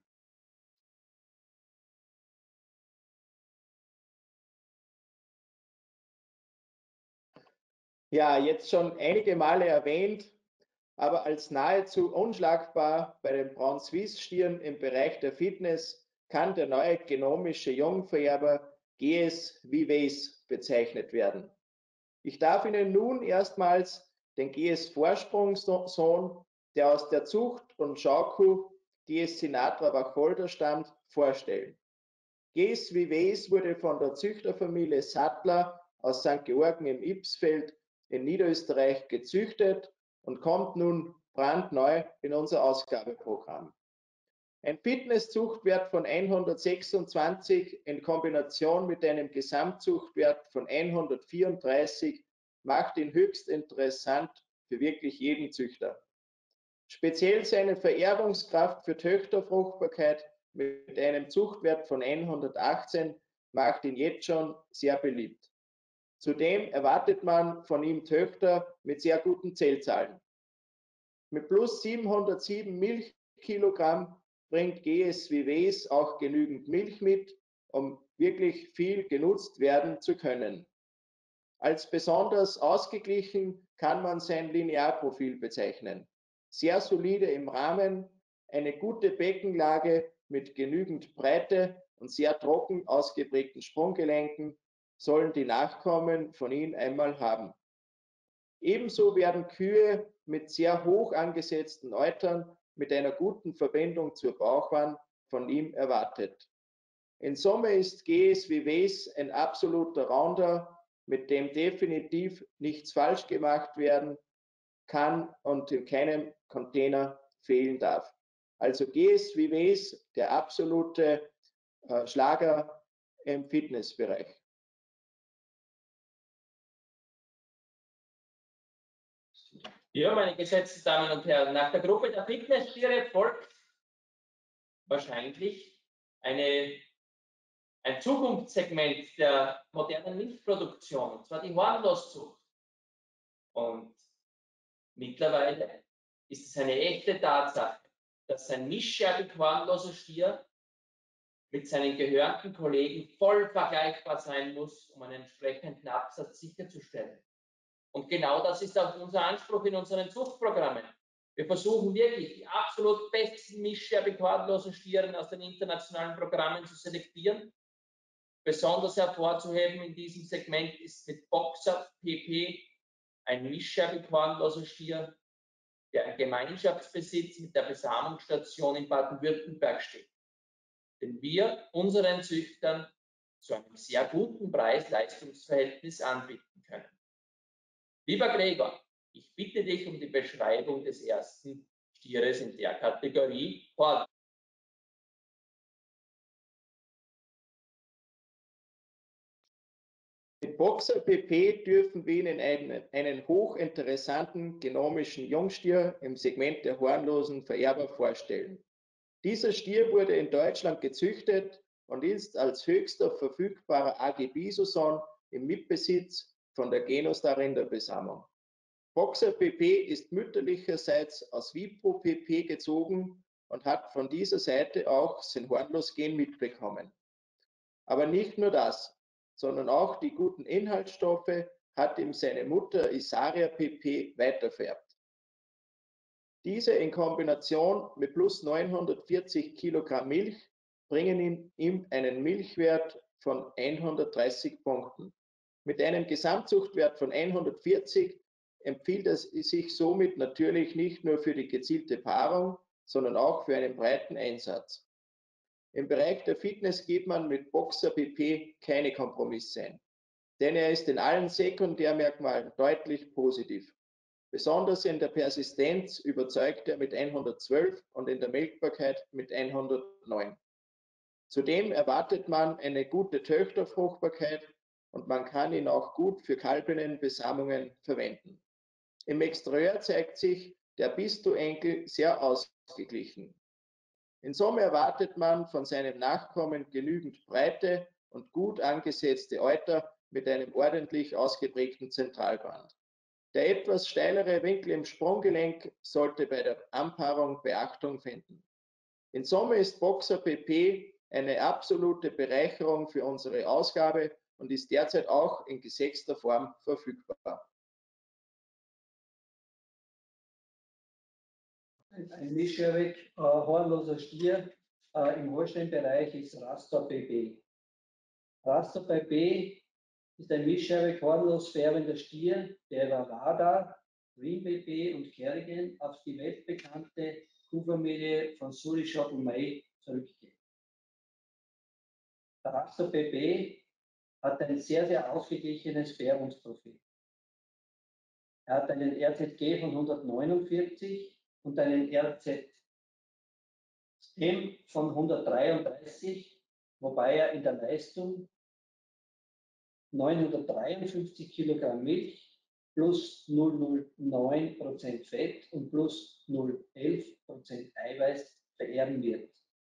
Ja, jetzt schon einige Male erwähnt, aber als nahezu unschlagbar bei den Braun Swiss Stieren im Bereich der Fitness kann der neue genomische Jungvererber GS Vives bezeichnet werden. Ich darf Ihnen nun erstmals den GS Vorsprungssohn, der aus der Zucht und Schaukuh GS Sinatra Wacholder stammt, vorstellen. GS Vives wurde von der Züchterfamilie Sattler aus St. Georgen im Ybbsfeld in Niederösterreich gezüchtet und kommt nun brandneu in unser Ausgabeprogramm. Ein Fitnesszuchtwert von 126 in Kombination mit einem Gesamtzuchtwert von 134 macht ihn höchst interessant für wirklich jeden Züchter. Speziell seine Vererbungskraft für Töchterfruchtbarkeit mit einem Zuchtwert von 118 macht ihn jetzt schon sehr beliebt. Zudem erwartet man von ihm Töchter mit sehr guten Zellzahlen. Mit plus 707 Milchkilogramm bringt GS Vives auch genügend Milch mit, um wirklich viel genutzt werden zu können. Als besonders ausgeglichen kann man sein Linearprofil bezeichnen. Sehr solide im Rahmen, eine gute Beckenlage mit genügend Breite und sehr trocken ausgeprägten Sprunggelenken sollen die Nachkommen von ihm einmal haben. Ebenso werden Kühe mit sehr hoch angesetzten Eutern mit einer guten Verbindung zur Bauchwand von ihm erwartet. In Summe ist GS Vives ein absoluter Rounder, mit dem definitiv nichts falsch gemacht werden kann und in keinem Container fehlen darf. Also GS Vives, der absolute Schlager im Fitnessbereich. Ja, meine geschätzten Damen und Herren, nach der Gruppe der Fitnesstiere folgt wahrscheinlich ein Zukunftssegment der modernen Milchproduktion, und zwar die Hornloszucht. Und mittlerweile ist es eine echte Tatsache, dass ein mischscherbig hornloser Stier mit seinen gehörnten Kollegen voll vergleichbar sein muss, um einen entsprechenden Absatz sicherzustellen. Und genau das ist auch unser Anspruch in unseren Zuchtprogrammen. Wir versuchen wirklich, die absolut besten mischscherbig hornlosen Stiere aus den internationalen Programmen zu selektieren. Besonders hervorzuheben in diesem Segment ist mit Boxer PP ein mischscherbig hornloser Stier, der im Gemeinschaftsbesitz mit der Besamungsstation in Baden-Württemberg steht, den wir unseren Züchtern zu einem sehr guten Preis-Leistungs-Verhältnis anbieten können. Lieber Gregor, ich bitte dich um die Beschreibung des ersten Stieres in der Kategorie Horn. Mit Boxer PP dürfen wir Ihnen einen hochinteressanten genomischen Jungstier im Segment der hornlosen Vererber vorstellen. Dieser Stier wurde in Deutschland gezüchtet und ist als höchster verfügbarer AG-Bisuson im Mitbesitz von der Genostar Rinderbesamung. Boxer PP ist mütterlicherseits aus Vipro PP gezogen und hat von dieser Seite auch sein Hornlosgen mitbekommen. Aber nicht nur das, sondern auch die guten Inhaltsstoffe hat ihm seine Mutter Isaria PP weitervererbt. Diese in Kombination mit plus 940 Kilogramm Milch bringen ihm einen Milchwert von 130 Punkten. Mit einem Gesamtzuchtwert von 140 empfiehlt es sich somit natürlich nicht nur für die gezielte Paarung, sondern auch für einen breiten Einsatz. Im Bereich der Fitness geht man mit Boxer PP keine Kompromisse ein, denn er ist in allen Sekundärmerkmalen deutlich positiv. Besonders in der Persistenz überzeugt er mit 112 und in der Melkbarkeit mit 109. Zudem erwartet man eine gute Töchterfruchtbarkeit und man kann ihn auch gut für Kalbinnenbesamungen verwenden. Im Exterieur zeigt sich der Bisto-Enkel sehr ausgeglichen. In Summe erwartet man von seinem Nachkommen genügend breite und gut angesetzte Euter mit einem ordentlich ausgeprägten Zentralband. Der etwas steilere Winkel im Sprunggelenk sollte bei der Anpaarung Beachtung finden. In Summe ist Boxer PP eine absolute Bereicherung für unsere Ausgabe und ist derzeit auch in gesächster Form verfügbar. Ein mischscherbig hornloser Stier im Holstein-Bereich ist Rastor PP. Rastor PP ist ein mischscherbig hornlos färbender Stier, der über Radar Green PP und Kerrigan auf die weltbekannte Kuhfamilie von Surrey Chardonnay zurückgehen. Der Raster PP hat ein sehr, sehr ausgeglichenes Färbungsprofil. Er hat einen RZG von 149 und einen RZ Stem von 133, wobei er in der Leistung 953 Kilogramm Milch plus 0,09% Fett und plus 0,11% Eiweiß vererben wird.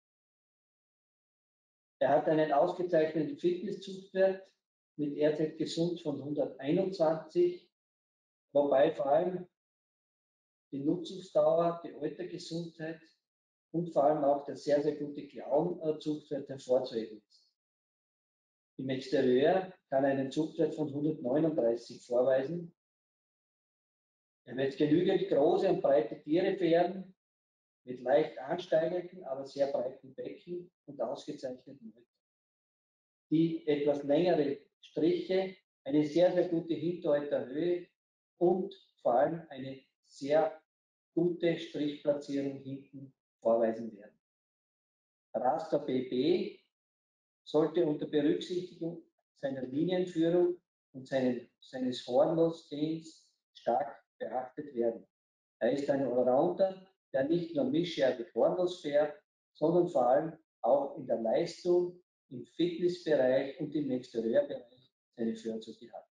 Er hat einen ausgezeichneten Fitnesszuchtwert mit RZ Gesund von 121, wobei vor allem die Nutzungsdauer, die Altergesundheit und vor allem auch der sehr, sehr gute Klauenzuchtwert hervorzuheben ist. Im Exterieur kann er einen Zuchtwert von 139 vorweisen. Er wird genügend große und breite Tiere färben, mit leicht ansteigenden, aber sehr breiten Becken und ausgezeichneten Häuten. Die etwas längere Striche, eine sehr, sehr gute Hinterhäuterhöhe und vor allem eine sehr gute Strichplatzierung hinten vorweisen werden. Raster BB sollte unter Berücksichtigung seiner Linienführung und seines Hornlosgehens stark beachtet werden. Er ist ein Allrounder, der nicht nur mischjährig hornlos fährt, sondern vor allem auch in der Leistung, im Fitnessbereich und im Exterieurbereich seine Vorzüge hat.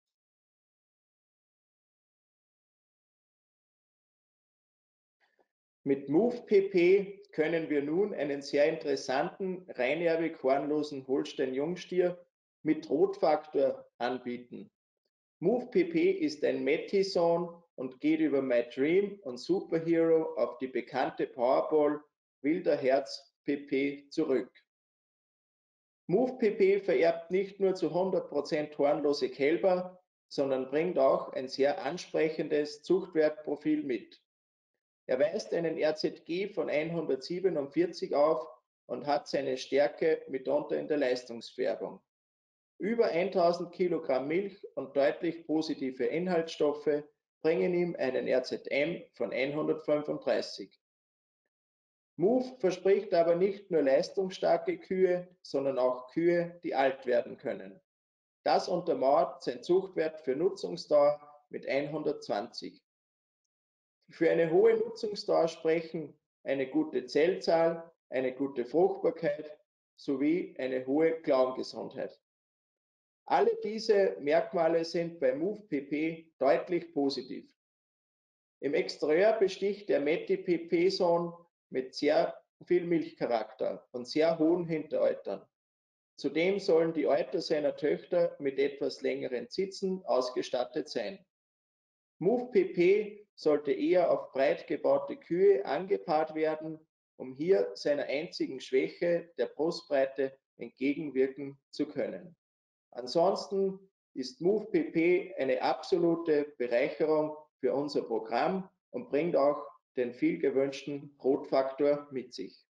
Mit Move PP können wir nun einen sehr interessanten, reinerbig hornlosen Holstein-Jungstier mit Rotfaktor anbieten. Move PP ist ein Metis-Sohn und geht über My Dream und Superhero auf die bekannte Powerball Wilder Herz PP zurück. Move PP vererbt nicht nur zu 100% hornlose Kälber, sondern bringt auch ein sehr ansprechendes Zuchtwertprofil mit. Er weist einen RZG von 147 auf und hat seine Stärke mitunter in der Leistungsfärbung. Über 1000 Kilogramm Milch und deutlich positive Inhaltsstoffe bringen ihm einen RZM von 135. Move verspricht aber nicht nur leistungsstarke Kühe, sondern auch Kühe, die alt werden können. Das untermauert sein Zuchtwert für Nutzungsdauer mit 120. Für eine hohe Nutzungsdauer sprechen eine gute Zellzahl, eine gute Fruchtbarkeit sowie eine hohe Klauengesundheit. Alle diese Merkmale sind bei Move PP deutlich positiv. Im Exterieur besticht der Metis PP-Sohn mit sehr viel Milchcharakter und sehr hohen Hinteräugern. Zudem sollen die Euter seiner Töchter mit etwas längeren Zitzen ausgestattet sein. Move PP sollte eher auf breit gebaute Kühe angepaart werden, um hier seiner einzigen Schwäche, der Brustbreite, entgegenwirken zu können. Ansonsten ist Move PP eine absolute Bereicherung für unser Programm und bringt auch den viel gewünschten Rotfaktor mit sich.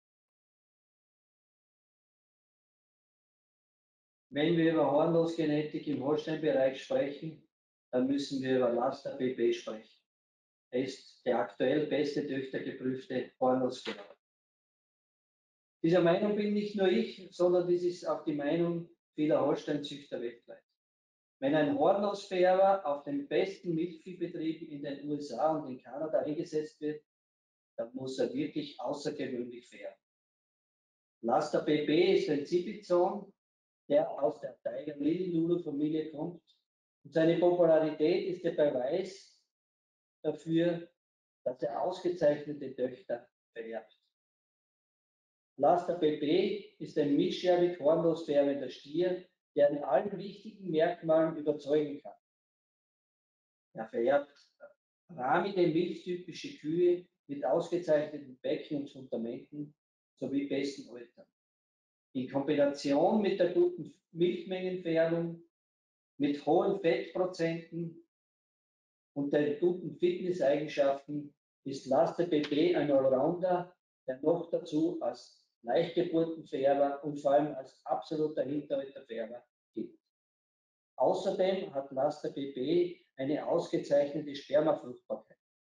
Wenn wir über Hornlosgenetik im Holstein-Bereich sprechen, dann müssen wir über Laster PP sprechen. Er ist der aktuell beste töchtergeprüfte Hornlosfärber. Dieser Meinung bin nicht nur ich, sondern dies ist auch die Meinung vieler Holstein-Züchter weltweit. Wenn ein Hornlosfärber auf den besten Milchviehbetrieben in den USA und in Kanada eingesetzt wird, dann muss er wirklich außergewöhnlich färben. Laster PP ist ein Zippizon, der aus der Tiger Lily Lulu Familie kommt. Und seine Popularität ist der Beweis dafür, dass er ausgezeichnete Töchter vererbt. Laster PP ist ein mischjährig hornlos färbender Stier, der in allen wichtigen Merkmalen überzeugen kann. Er vererbt rahmige, milchtypische Kühe mit ausgezeichneten Becken und Fundamenten sowie besten Eutern. In Kombination mit der guten Milchmengenfärbung, mit hohen Fettprozenten und den guten Fitnesseigenschaften ist Laster PP ein Allrounder, der noch dazu als Leichtgeburtenfärber und vor allem als absoluter Hinterhäuterfärber gilt. Außerdem hat Laster PP eine ausgezeichnete Spermafruchtbarkeit.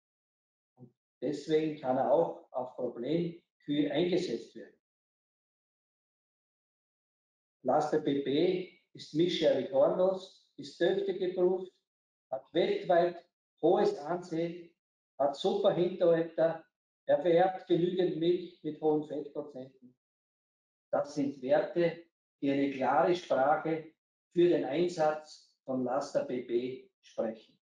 Deswegen kann er auch auf Problemkühe eingesetzt werden. Laster PP ist mischjährig hornlos, ist Töpfe geprüft, hat weltweit hohes Ansehen, hat super Hinterhalter, er vererbt genügend Milch mit hohen Fettprozenten. Das sind Werte, die eine klare Sprache für den Einsatz von Laster PP sprechen.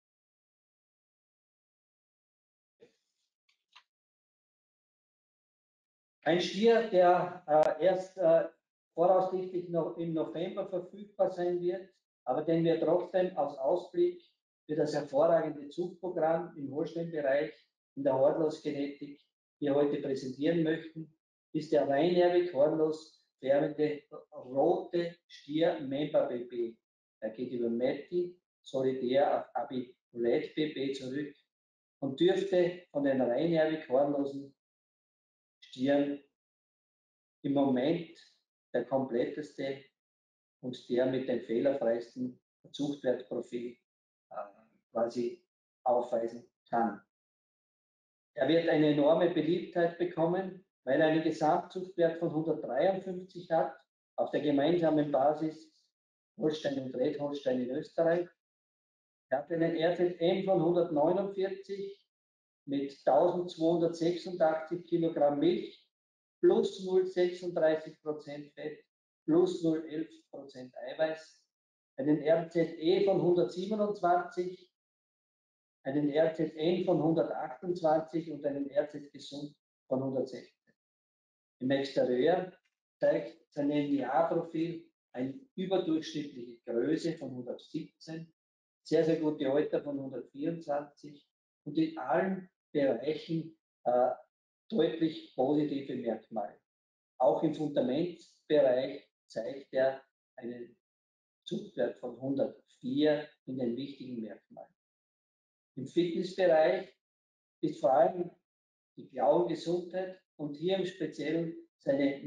Ein Stier, der erst voraussichtlich noch im November verfügbar sein wird, aber den wir trotzdem als Ausblick für das hervorragende Zuchtprogramm im Holsteinbereich in der Hornlosgenetik hier heute präsentieren möchten, ist der reinerbig hornlos färbende rote Stier Member PP. Er geht über Metti solitär auf Abi Red PP zurück und dürfte von den reinerbig hornlosen Stieren im Moment der kompletteste und der mit dem fehlerfreisten Zuchtwertprofil quasi aufweisen kann. Er wird eine enorme Beliebtheit bekommen, weil er einen Gesamtzuchtwert von 153 hat, auf der gemeinsamen Basis Holstein und Red-Holstein in Österreich. Er hat einen RZM von 149 mit 1286 Kilogramm Milch plus 0,36% Fett plus 0,11% Eiweiß, einen RZE von 127, einen RZN von 128 und einen RZ Gesund von 116. Im Exterieur zeigt sein NDA-Profil eine überdurchschnittliche Größe von 117, sehr, sehr gute Alter von 124 und in allen Bereichen deutlich positive Merkmale. Auch im Fundamentsbereich zeigt er einen Zuchtwert von 104 in den wichtigen Merkmalen. Im Fitnessbereich ist vor allem die Klauengesundheit und hier im Speziellen seine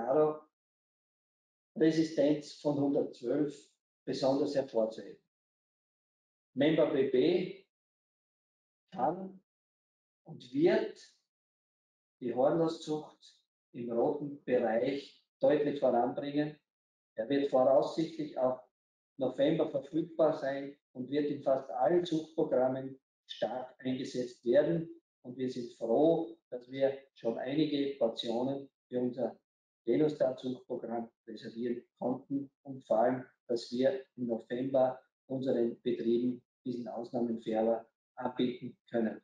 Mortellaro-Resistenz von 112 besonders hervorzuheben. Member PP kann und wird die Hornloszucht im roten Bereich deutlich voranbringen. Er wird voraussichtlich ab November verfügbar sein und wird in fast allen Zuchtprogrammen stark eingesetzt werden. Und wir sind froh, dass wir schon einige Portionen für unser Genostar-Zuchtprogramm reservieren konnten und vor allem, dass wir im November unseren Betrieben diesen Ausnahmenfärber anbieten können.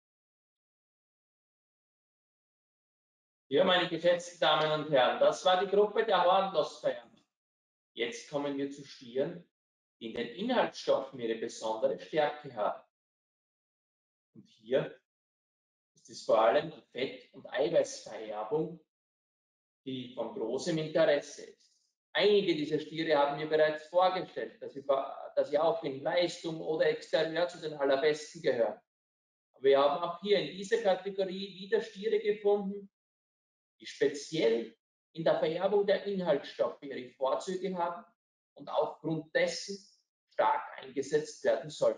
Ja, meine geschätzten Damen und Herren, das war die Gruppe der Hornlosfärber. Jetzt kommen wir zu Stieren, die in den Inhaltsstoffen ihre besondere Stärke haben. Und hier ist es vor allem die Fett- und Eiweißvererbung, die von großem Interesse ist. Einige dieser Stiere haben wir bereits vorgestellt, dass sie auch in Leistung oder Exterieur zu den allerbesten gehören. Aber wir haben auch hier in dieser Kategorie wieder Stiere gefunden, die speziell in der Vererbung der Inhaltsstoffe ihre Vorzüge haben und aufgrund dessen stark eingesetzt werden sollten.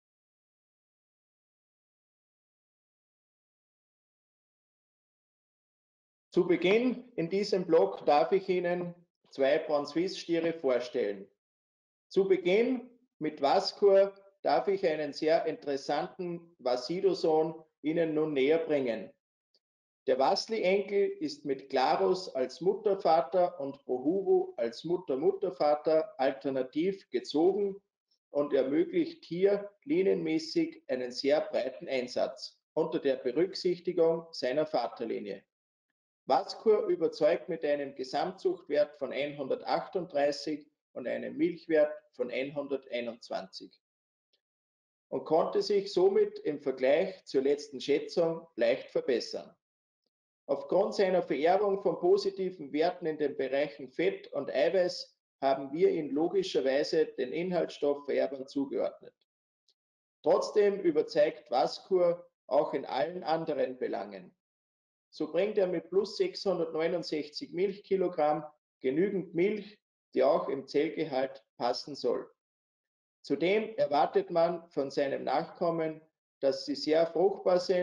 Zu Beginn in diesem Blog darf ich Ihnen zwei Brown Swiss Stiere vorstellen. Zu Beginn mit Vascur darf ich einen sehr interessanten Vasidoson Ihnen nun näher bringen. Der Wasli-Enkel ist mit Clarus als Muttervater und Bohuru als Mutter-Muttervater alternativ gezogen und ermöglicht hier linienmäßig einen sehr breiten Einsatz unter der Berücksichtigung seiner Vaterlinie. Vascur überzeugt mit einem Gesamtzuchtwert von 138 und einem Milchwert von 121 und konnte sich somit im Vergleich zur letzten Schätzung leicht verbessern. Aufgrund seiner Vererbung von positiven Werten in den Bereichen Fett und Eiweiß haben wir ihn logischerweise den Inhaltsstoffvererbern zugeordnet. Trotzdem überzeugt Vascur auch in allen anderen Belangen. So bringt er mit plus 669 Milchkilogramm genügend Milch, die auch im Zellgehalt passen soll. Zudem erwartet man von seinem Nachkommen, dass sie sehr fruchtbar sind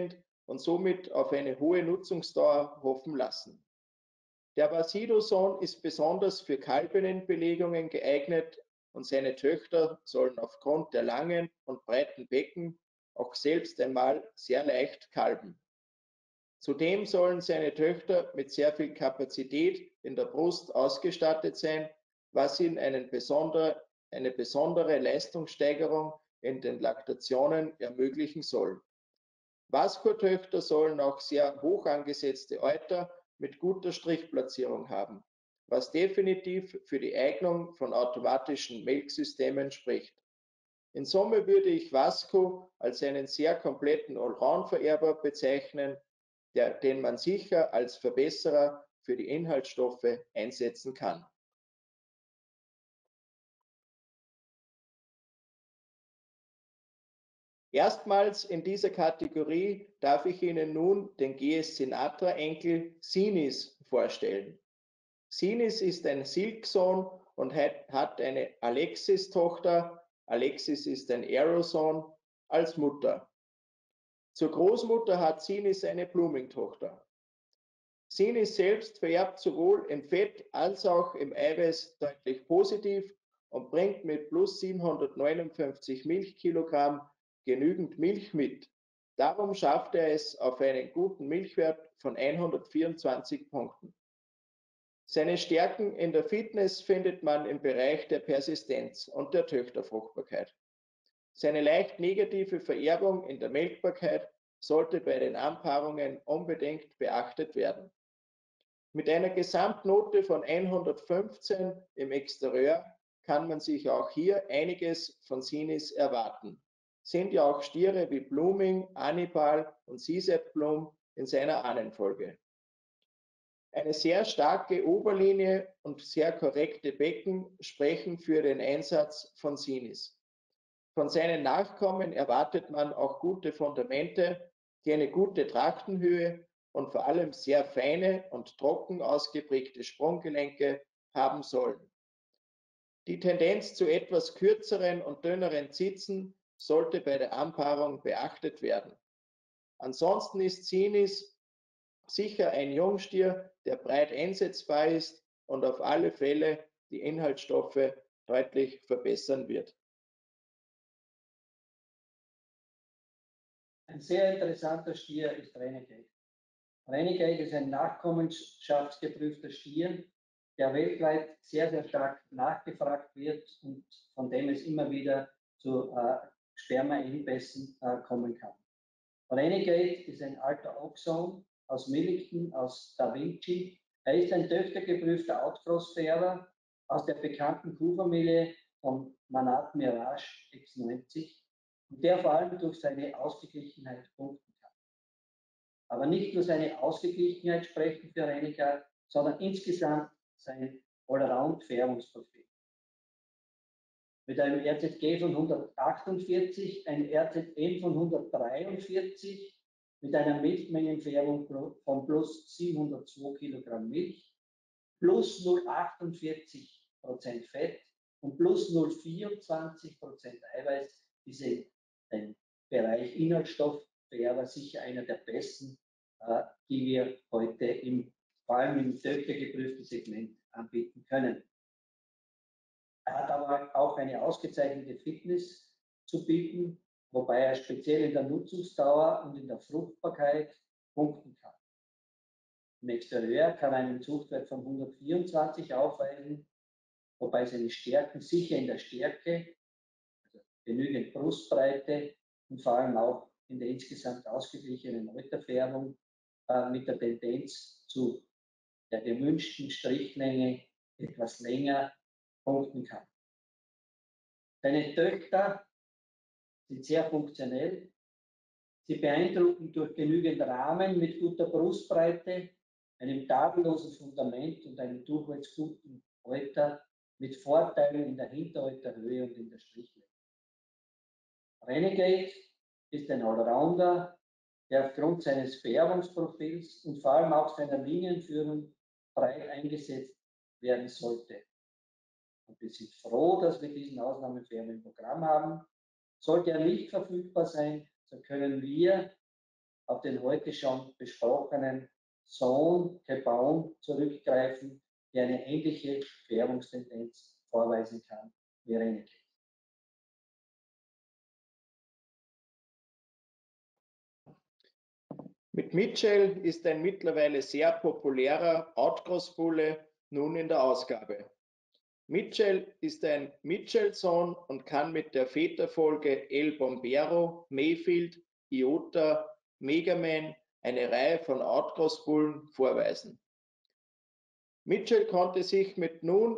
und somit auf eine hohe Nutzungsdauer hoffen lassen. Der Basido-Sohn ist besonders für Kalbinnenbelegungen geeignet und seine Töchter sollen aufgrund der langen und breiten Becken auch selbst einmal sehr leicht kalben. Zudem sollen seine Töchter mit sehr viel Kapazität in der Brust ausgestattet sein, was ihnen eine besondere Leistungssteigerung in den Laktationen ermöglichen soll. Vasco-Töchter sollen auch sehr hoch angesetzte Euter mit guter Strichplatzierung haben, was definitiv für die Eignung von automatischen Melksystemen spricht. In Summe würde ich Vasco als einen sehr kompletten Allround-Vererber bezeichnen, den man sicher als Verbesserer für die Inhaltsstoffe einsetzen kann. Erstmals in dieser Kategorie darf ich Ihnen nun den GS Sinatra-Enkel Sinis vorstellen. Sinis ist ein Silksohn und hat eine Alexis-Tochter, Alexis ist ein Aerosohn, als Mutter. Zur Großmutter hat Sinis eine Blooming-Tochter. Sinis selbst vererbt sowohl im Fett als auch im Eiweiß deutlich positiv und bringt mit plus 759 Milchkilogramm genügend Milch mit. Darum schafft er es auf einen guten Milchwert von 124 Punkten. Seine Stärken in der Fitness findet man im Bereich der Persistenz und der Töchterfruchtbarkeit. Seine leicht negative Vererbung in der Melkbarkeit sollte bei den Anpaarungen unbedingt beachtet werden. Mit einer Gesamtnote von 115 im Exterieur kann man sich auch hier einiges von Sinis erwarten. Sind ja auch Stiere wie Blooming, Annibal und Sisep Bloom in seiner Ahnenfolge. Eine sehr starke Oberlinie und sehr korrekte Becken sprechen für den Einsatz von Sinis. Von seinen Nachkommen erwartet man auch gute Fundamente, die eine gute Trachtenhöhe und vor allem sehr feine und trocken ausgeprägte Sprunggelenke haben sollen. Die Tendenz zu etwas kürzeren und dünneren Zitzen sollte bei der Anpaarung beachtet werden. Ansonsten ist Sinis sicher ein Jungstier, der breit einsetzbar ist und auf alle Fälle die Inhaltsstoffe deutlich verbessern wird. Ein sehr interessanter Stier ist Renegade. Renegade ist ein nachkommenschaftsgeprüfter Stier, der weltweit sehr, sehr stark nachgefragt wird und von dem es immer wieder zu Spermaengpässen kommen kann. Renegade ist ein alter Ochson aus Millington, aus Da Vinci. Er ist ein töchtergeprüfter Outcross-Färber aus der bekannten Kuhfamilie von Manat Mirage X90 und der vor allem durch seine Ausgeglichenheit punkten kann. Aber nicht nur seine Ausgeglichenheit sprechen für Renegade, sondern insgesamt sein Allround-Färbungsprofil. Mit einem RZG von 148, einem RZM von 143, mit einer Milchmengenfärbung von plus 702 Kilogramm Milch, plus 0,48% Fett und plus 0,24% Eiweiß, ist im Bereich Inhaltsstofffärber sicher einer der besten, die wir heute vor allem im töchtergeprüften Segment anbieten können. Er hat aber auch eine ausgezeichnete Fitness zu bieten, wobei er speziell in der Nutzungsdauer und in der Fruchtbarkeit punkten kann. Im Exterieur kann er einen Zuchtwert von 124 aufweisen, wobei seine Stärken sicher in der Stärke, also genügend Brustbreite und vor allem auch in der insgesamt ausgeglichenen Euterfärbung mit der Tendenz zu der gewünschten Strichlänge etwas länger punkten kann. Seine Töchter sind sehr funktionell. Sie beeindrucken durch genügend Rahmen mit guter Brustbreite, einem tadellosen Fundament und einem durchwärts guten Euter mit Vorteilen in der Hintereuterhöhe und in der Strichlänge. Renegade ist ein Allrounder, der aufgrund seines Färbungsprofils und vor allem auch seiner Linienführung breit eingesetzt werden sollte. Und wir sind froh, dass wir diesen Ausnahmefärber im Programm haben. Sollte er nicht verfügbar sein, so können wir auf den heute schon besprochenen Sohn Baum zurückgreifen, der eine ähnliche Färbungstendenz vorweisen kann wie Renegade. Mit Mitchell ist ein mittlerweile sehr populärer Outcross-Bulle nun in der Ausgabe. Mitchell ist ein Mitchell-Sohn und kann mit der Väterfolge El Bombero, Mayfield, Iota, Megaman eine Reihe von Outcross-Bullen vorweisen. Mitchell konnte sich mit nun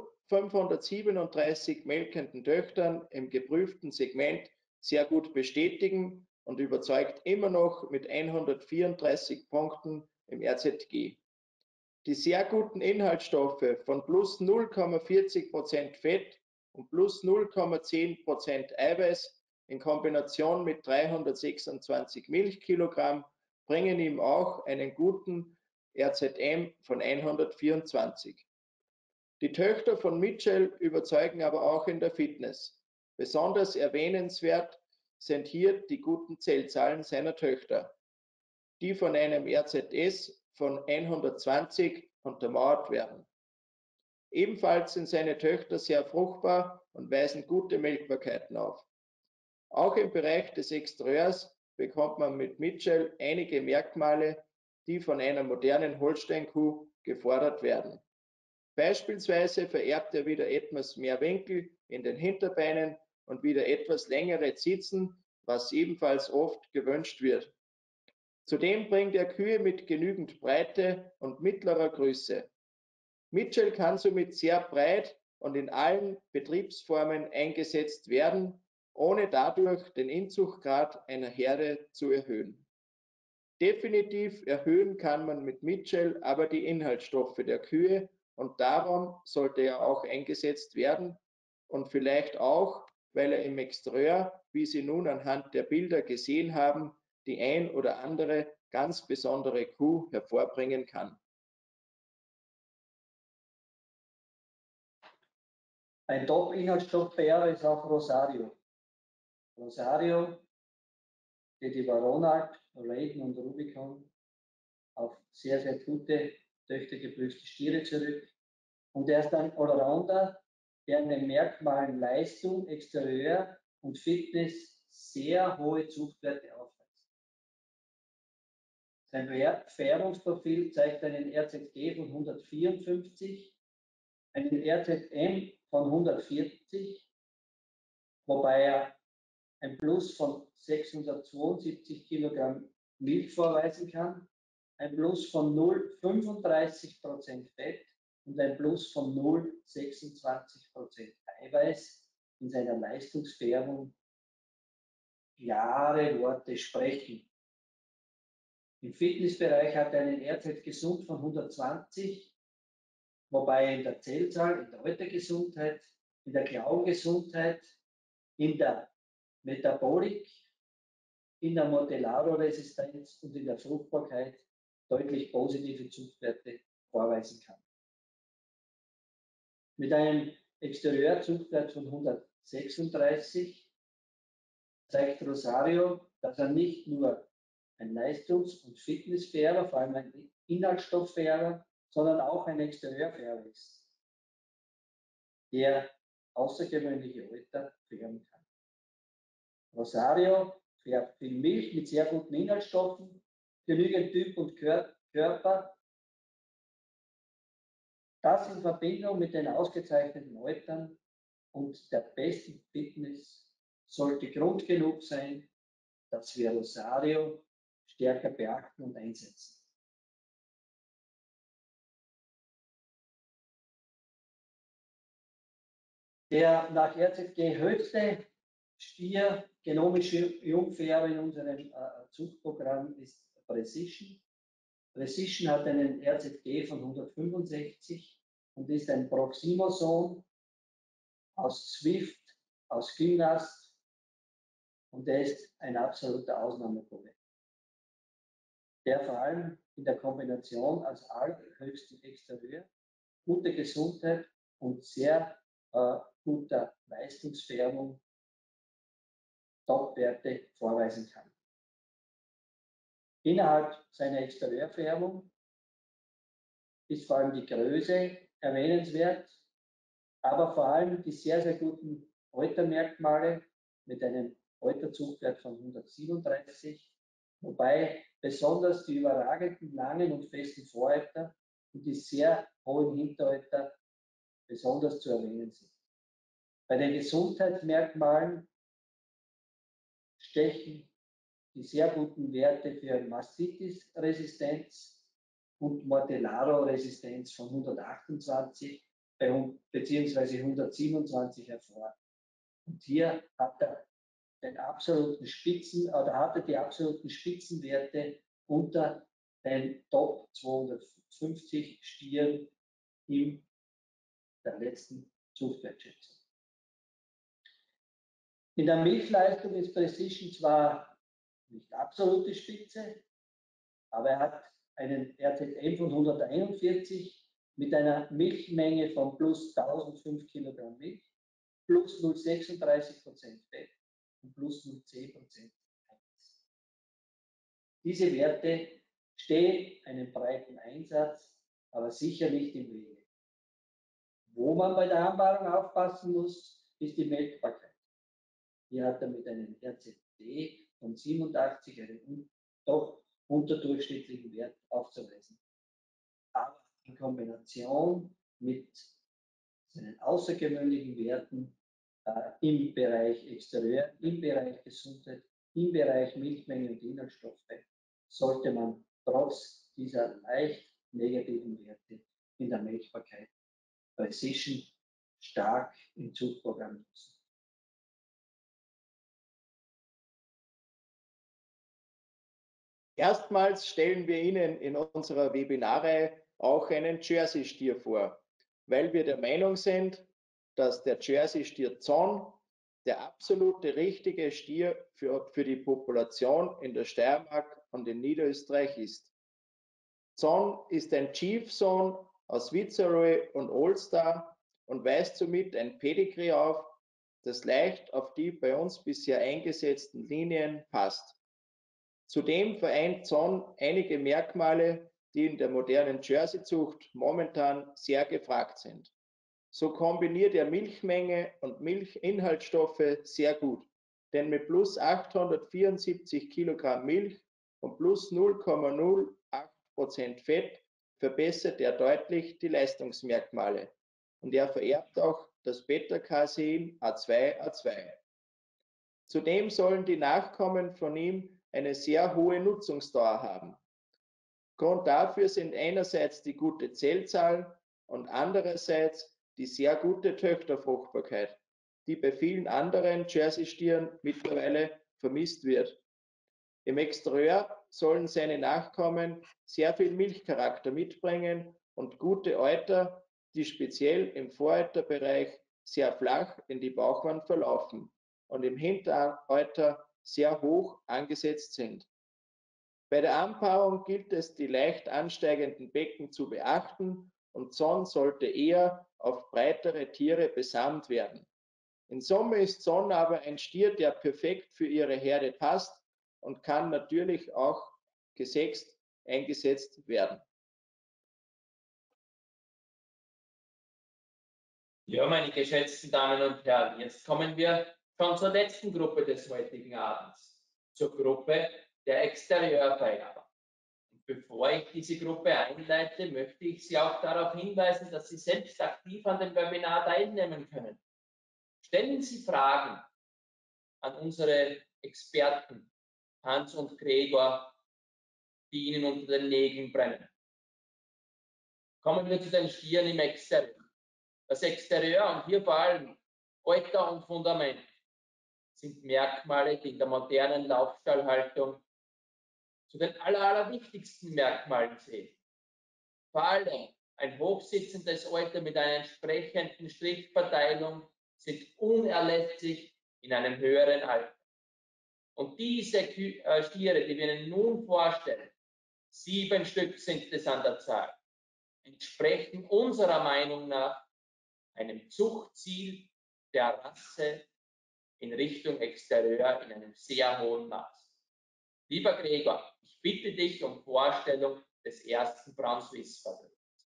537 melkenden Töchtern im geprüften Segment sehr gut bestätigen und überzeugt immer noch mit 134 Punkten im RZG. Die sehr guten Inhaltsstoffe von plus 0,40% Fett und plus 0,10% Eiweiß in Kombination mit 326 Milchkilogramm bringen ihm auch einen guten RZM von 124. Die Töchter von Mitchell überzeugen aber auch in der Fitness. Besonders erwähnenswert sind hier die guten Zellzahlen seiner Töchter, die von einem RZS von 120 untermauert werden. Ebenfalls sind seine Töchter sehr fruchtbar und weisen gute Melkbarkeiten auf. Auch im Bereich des Exterieurs bekommt man mit Mitchell einige Merkmale, die von einer modernen Holsteinkuh gefordert werden. Beispielsweise vererbt er wieder etwas mehr Winkel in den Hinterbeinen und wieder etwas längere Zitzen, was ebenfalls oft gewünscht wird. Zudem bringt er Kühe mit genügend Breite und mittlerer Größe. Mitchell kann somit sehr breit und in allen Betriebsformen eingesetzt werden, ohne dadurch den Inzuchtgrad einer Herde zu erhöhen. Definitiv erhöhen kann man mit Mitchell aber die Inhaltsstoffe der Kühe und darum sollte er auch eingesetzt werden und vielleicht auch, weil er im Exterieur, wie Sie nun anhand der Bilder gesehen haben, die ein oder andere ganz besondere Kuh hervorbringen kann. Ein Top-Inhaltsstoffbär ist auch Rosario. Rosario geht über Ronald, Raiden und Rubicon auf sehr, sehr gute, töchtergeprüfte Stiere zurück. Und er ist ein Allrounder, der in den Merkmalen Leistung, Exterieur und Fitness sehr hohe Zuchtwerte aufweist. Sein Färbungsprofil zeigt einen RZG von 154, einen RZM von 140, wobei er ein Plus von 672 Kilogramm Milch vorweisen kann, ein Plus von 0,35% Fett und ein Plus von 0,26% Eiweiß in seiner Leistungsfärbung klare Worte sprechen. Im Fitnessbereich hat er einen RZ gesund von 120, wobei in der Zellzahl, in der Haltegesundheit, in der Klauengesundheit, in der Metabolik, in der Modellaro-Resistenz und in der Fruchtbarkeit deutlich positive Zuchtwerte vorweisen kann. Mit einem Exterieurzuchtwert von 136 zeigt Rosario, dass er nicht nur ein Leistungs- und Fitnessfährer, vor allem ein Inhaltsstofffährer, sondern auch ein Exterieurfährer ist, der außergewöhnliche Euter färben kann. Rosario färbt viel Milch mit sehr guten Inhaltsstoffen, genügend Typ und Körper. Das in Verbindung mit den ausgezeichneten Eutern und der besten Fitness sollte Grund genug sein, dass wir Rosario stärker beachten und einsetzen. Der nach RZG höchste Stier genomische Jungfähre in unserem Zuchtprogramm ist Precision. Precision hat einen RZG von 165 und ist ein Proximoson aus Swift, aus Gymnast, und er ist ein absoluter Ausnahmeproblem, der vor allem in der Kombination als allerhöchstem Exterieur, gute Gesundheit und sehr guter Leistungsfärbung Top-Werte vorweisen kann. Innerhalb seiner Exterieurfärbung ist vor allem die Größe erwähnenswert, aber vor allem die sehr, sehr guten Eutermerkmale mit einem Euterzuchtwert von 137, wobei besonders die überragenden langen und festen Voreuter und die sehr hohen Hinteräuter besonders zu erwähnen sind. Bei den Gesundheitsmerkmalen stechen die sehr guten Werte für Mastitis-Resistenz und Mortellaro-Resistenz von 128 bzw. 127 hervor. Und hier hat er den absoluten hatte die absoluten Spitzenwerte unter den Top 250 Stieren in der letzten Zuchtwertschätzung. In der Milchleistung ist Precision zwar nicht absolute Spitze, aber er hat einen RZM von 141 mit einer Milchmenge von plus 1005 Kilogramm Milch, plus 0,36% Fett und plus 0,10% Eiweiß. Diese Werte stehen einem breiten Einsatz, aber sicher nicht im Wege. Wo man bei der Anpaarung aufpassen muss, ist die Melkbarkeit. Hier hat er mit einem RZD von 87 einen doch unterdurchschnittlichen Wert aufzuweisen. Aber in Kombination mit seinen außergewöhnlichen Werten im Bereich Exterieur, im Bereich Gesundheit, im Bereich Milchmenge und Inhaltsstoffe, sollte man trotz dieser leicht negativen Werte in der Melkbarkeit Precision stark im Zuchtprogramm nutzen. Erstmals stellen wir Ihnen in unserer Webinarreihe auch einen Jersey-Stier vor, weil wir der Meinung sind, dass der Jersey-Stier Zon der absolute richtige Stier für die Population in der Steiermark und in Niederösterreich ist. Zon ist ein Chiefsohn aus Viceroy und Allstar und weist somit ein Pedigree auf, das leicht auf die bei uns bisher eingesetzten Linien passt. Zudem vereint Zon einige Merkmale, die in der modernen Jersey-Zucht momentan sehr gefragt sind. So kombiniert er Milchmenge und Milchinhaltsstoffe sehr gut, denn mit plus 874 Kilogramm Milch und plus 0,08% Fett verbessert er deutlich die Leistungsmerkmale und er vererbt auch das Beta-Casein A2A2. Zudem sollen die Nachkommen von ihm eine sehr hohe Nutzungsdauer haben. Grund dafür sind einerseits die gute Zellzahl und andererseits die sehr gute Töchterfruchtbarkeit, die bei vielen anderen Jersey-Stieren mittlerweile vermisst wird. Im Exterieur sollen seine Nachkommen sehr viel Milchcharakter mitbringen und gute Euter, die speziell im Voreuterbereich sehr flach in die Bauchwand verlaufen und im Hintereuter sehr hoch angesetzt sind. Bei der Anpaarung gilt es, die leicht ansteigenden Becken zu beachten und Zon sollte eher auf breitere Tiere besamt werden. In Summe ist Zon aber ein Stier, der perfekt für ihre Herde passt und kann natürlich auch gesächst eingesetzt werden. Ja, meine geschätzten Damen und Herren, jetzt kommen wir schon zur letzten Gruppe des heutigen Abends, zur Gruppe der Exterieurfreigabe. Und bevor ich diese Gruppe einleite, möchte ich Sie auch darauf hinweisen, dass Sie selbst aktiv an dem Webinar teilnehmen können. Stellen Sie Fragen an unsere Experten, Hans und Gregor, die Ihnen unter den Nägeln brennen. Kommen wir zu den Stieren im Exterieur. Das Exterieur und hier vor allem Euter und Fundament sind Merkmale, die in der modernen Laufstallhaltung zu den allerwichtigsten Merkmalen zählen. Vor allem ein hochsitzendes Euter mit einer entsprechenden Strichverteilung sind unerlässlich in einem höheren Alter. Und diese Stiere, die wir Ihnen nun vorstellen, 7 Stück sind es an der Zahl, entsprechen unserer Meinung nach einem Zuchtziel der Rasse in Richtung Exterieur in einem sehr hohen Maß. Lieber Gregor, ich bitte dich um Vorstellung des ersten Brown Swiss Favoriten.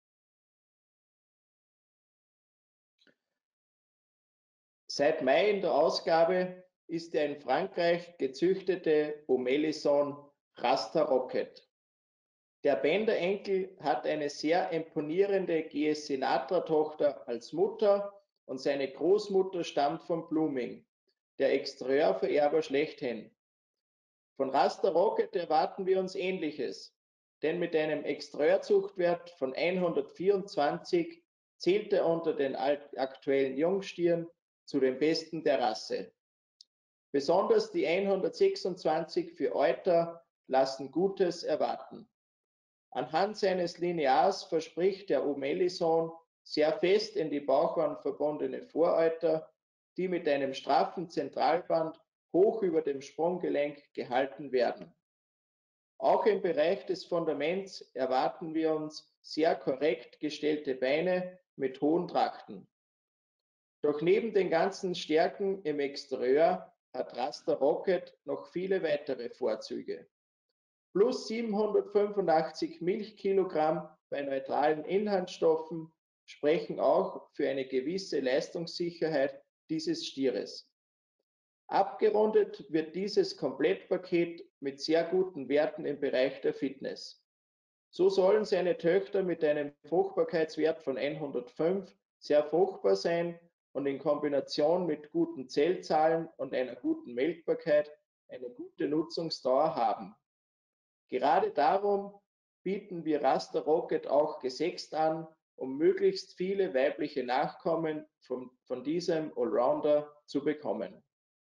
Seit Mai in der Ausgabe ist der in Frankreich gezüchtete O'Malleyson Rasta Rocket. Der Bender-Enkel hat eine sehr imponierende GS Sinatra-Tochter als Mutter und seine Großmutter stammt von Blooming, der Exterieurvererber schlechthin. Von Rasta Rocket erwarten wir uns Ähnliches, denn mit einem Exterieurzuchtwert von 124 zählt er unter den aktuellen Jungstieren zu den besten der Rasse. Besonders die 126 für Euter lassen Gutes erwarten. Anhand seines Linears verspricht der O'Malleyson sehr fest in die Bauchwand verbundene Voreuter, die mit einem straffen Zentralband hoch über dem Sprunggelenk gehalten werden. Auch im Bereich des Fundaments erwarten wir uns sehr korrekt gestellte Beine mit hohen Trachten. Doch neben den ganzen Stärken im Exterieur hat Rasta Rocket noch viele weitere Vorzüge. Plus 785 Milchkilogramm bei neutralen Inhaltsstoffen sprechen auch für eine gewisse Leistungssicherheit dieses Stieres. Abgerundet wird dieses Komplettpaket mit sehr guten Werten im Bereich der Fitness. So sollen seine Töchter mit einem Fruchtbarkeitswert von 105 sehr fruchtbar sein und in Kombination mit guten Zellzahlen und einer guten Melkbarkeit eine gute Nutzungsdauer haben. Gerade darum bieten wir Rasta Rocket auch gesext an, um möglichst viele weibliche Nachkommen von diesem Allrounder zu bekommen.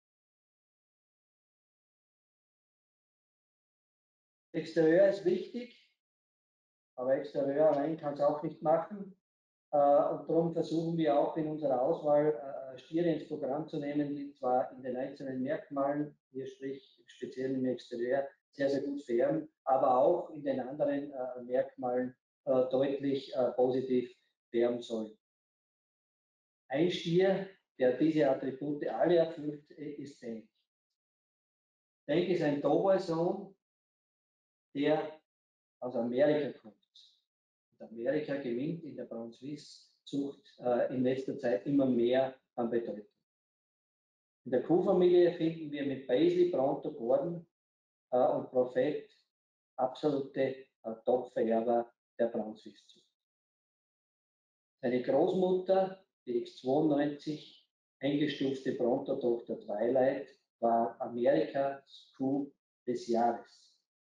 Exterieur ist wichtig, aber Exterieur allein kann es auch nicht machen. Und darum versuchen wir auch in unserer Auswahl Stiere ins Programm zu nehmen, die zwar in den einzelnen Merkmalen, hier sprich speziell im Exterieur, sehr, sehr gut färben, aber auch in den anderen Merkmalen deutlich positiv färben sollen. Ein Stier, der diese Attribute alle erfüllt, ist Tank. Tank ist ein Doughboy-Sohn, der aus Amerika kommt. Und Amerika gewinnt in der Brown Swiss Zucht in letzter Zeit immer mehr an Bedeutung. In der Kuhfamilie finden wir mit Paisley, Pronto, Gordon und Prophet absolute Top-Vererber der Brown Swiss Zucht. Seine Großmutter, die X92, eingestufte Pronto-Tochter Twilight, war Amerikas Kuh des Jahres.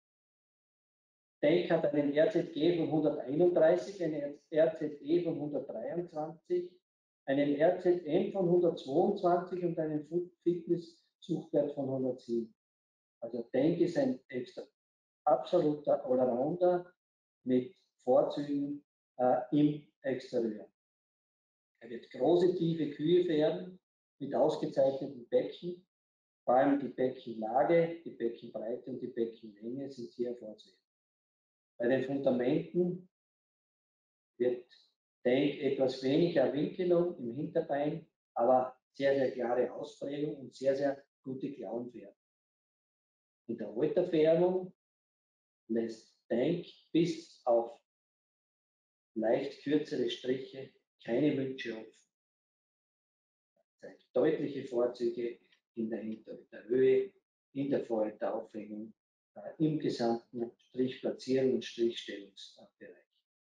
Tank hat einen RZG von 131, einen RZE von 123, einen RZM von 122 und einen Fitness-Suchwert von 107. Also Tank ist ein absoluter Allrounder mit Vorzügen im Exterieur. Er wird große, tiefe Kühe färben mit ausgezeichneten Becken. Vor allem die Beckenlage, die Beckenbreite und die Beckenlänge sind hier hervorzuheben. Bei den Fundamenten wird Tank etwas weniger Winkelung im Hinterbein, aber sehr, sehr klare Ausprägung und sehr, sehr gute Klauenfärbung. In der Euterfärbung lässt Tank bis auf leicht kürzere Striche keine Wünsche offen. Er zeigt deutliche Vorzüge in der Hinterhöhe, in der Vorhälteraufhängung, im gesamten Strichplatzierung und Strichstellungsbereich.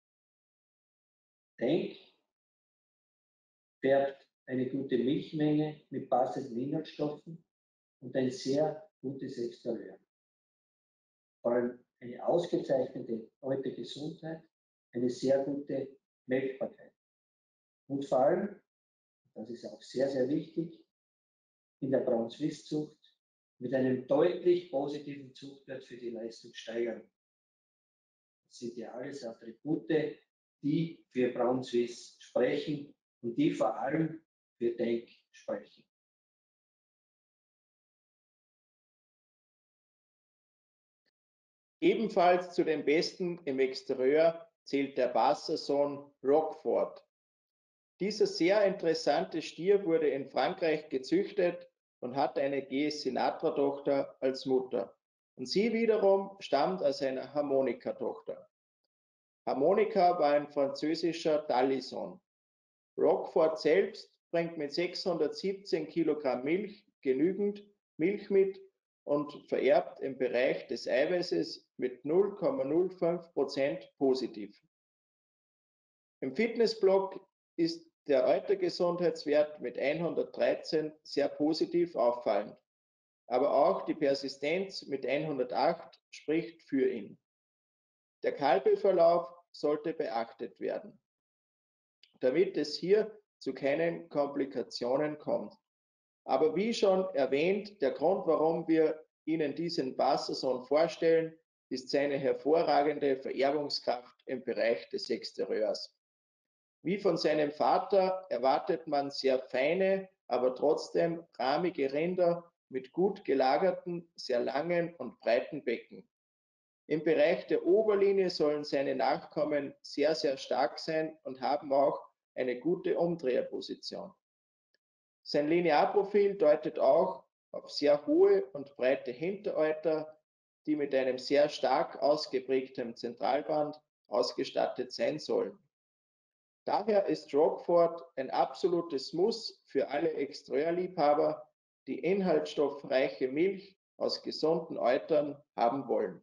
Tank färbt eine gute Milchmenge mit passenden Inhaltsstoffen und ein sehr gutes Exterieur. Vor allem eine ausgezeichnete alte Gesundheit, eine sehr gute Melkbarkeit. Und vor allem, das ist auch sehr, sehr wichtig, in der Brown Swiss Zucht mit einem deutlich positiven Zuchtwert für die Leistungssteigerung. Das sind ja alles Attribute, die für Brown Swiss sprechen und die vor allem für Tank sprechen. Ebenfalls zu den Besten im Exterieur zählt der Barca-Sohn Rockford. Dieser sehr interessante Stier wurde in Frankreich gezüchtet und hat eine GS Sinatra-Tochter als Mutter. und sie wiederum stammt aus einer Harmonica-Tochter. Harmonica war ein französischer Tallison. Roquefort selbst bringt mit 617 Kilogramm Milch genügend Milch mit und vererbt im Bereich des Eiweißes mit 0,05% positiv. Im Fitnessblock ist der Eutergesundheitswert mit 113 sehr positiv auffallend, aber auch die Persistenz mit 108 spricht für ihn. Der Kalbeverlauf sollte beachtet werden, damit es hier zu keinen Komplikationen kommt. Aber wie schon erwähnt, der Grund, warum wir Ihnen diesen Wassersohn vorstellen, ist seine hervorragende Vererbungskraft im Bereich des Exterieurs. Wie von seinem Vater erwartet man sehr feine, aber trotzdem rahmige Rinder mit gut gelagerten, sehr langen und breiten Becken. Im Bereich der Oberlinie sollen seine Nachkommen sehr, sehr stark sein und haben auch eine gute Umdreherposition. Sein Linearprofil deutet auch auf sehr hohe und breite Hinteräuter, die mit einem sehr stark ausgeprägten Zentralband ausgestattet sein sollen. Daher ist Roquefort ein absolutes Muss für alle Exteriorliebhaber, die inhaltsstoffreiche Milch aus gesunden Eutern haben wollen.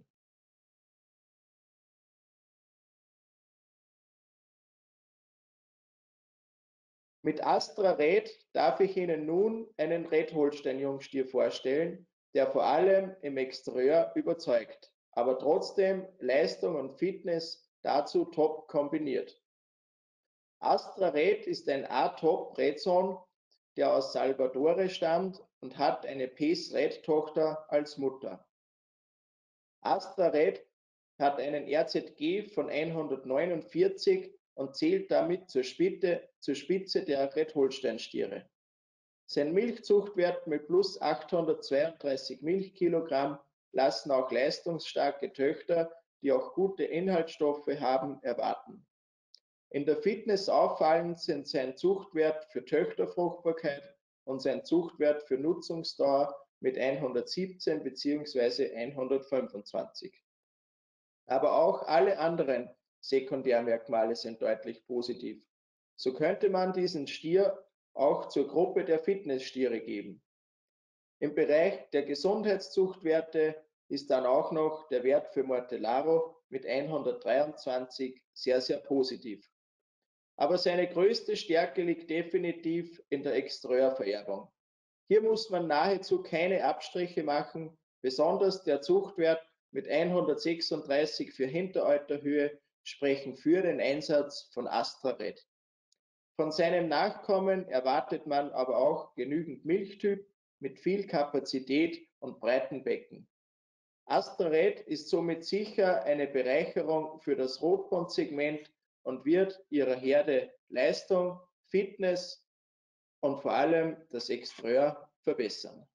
Mit Astra Red darf ich Ihnen nun einen Red-Holstein-Jungstier vorstellen, der vor allem im Exterieur überzeugt, aber trotzdem Leistung und Fitness dazu top kombiniert. Astra Red ist ein A-Top-Redsohn, der aus Salvador stammt und hat eine Pes Red-Tochter als Mutter. Astra Red hat einen RZG von 149 und zählt damit zur Spitze der Red-Holstein-Stiere. Sein Milchzuchtwert mit plus 832 Milchkilogramm lassen auch leistungsstarke Töchter, die auch gute Inhaltsstoffe haben, erwarten. In der Fitness auffallend sind sein Zuchtwert für Töchterfruchtbarkeit und sein Zuchtwert für Nutzungsdauer mit 117 bzw. 125. Aber auch alle anderen Sekundärmerkmale sind deutlich positiv. So könnte man diesen Stier auch zur Gruppe der Fitnessstiere geben. Im Bereich der Gesundheitszuchtwerte ist dann auch noch der Wert für Mortellaro mit 123 sehr, sehr positiv. Aber seine größte Stärke liegt definitiv in der Exterieurvererbung. Hier muss man nahezu keine Abstriche machen, besonders der Zuchtwert mit 136 für Hinteräuterhöhe sprechen für den Einsatz von Astra Red. Von seinem Nachkommen erwartet man aber auch genügend Milchtyp mit viel Kapazität und breiten Becken. Astra Red ist somit sicher eine Bereicherung für das Rotbondsegment und wird ihrer Herde Leistung, Fitness und vor allem das Exterieur verbessern.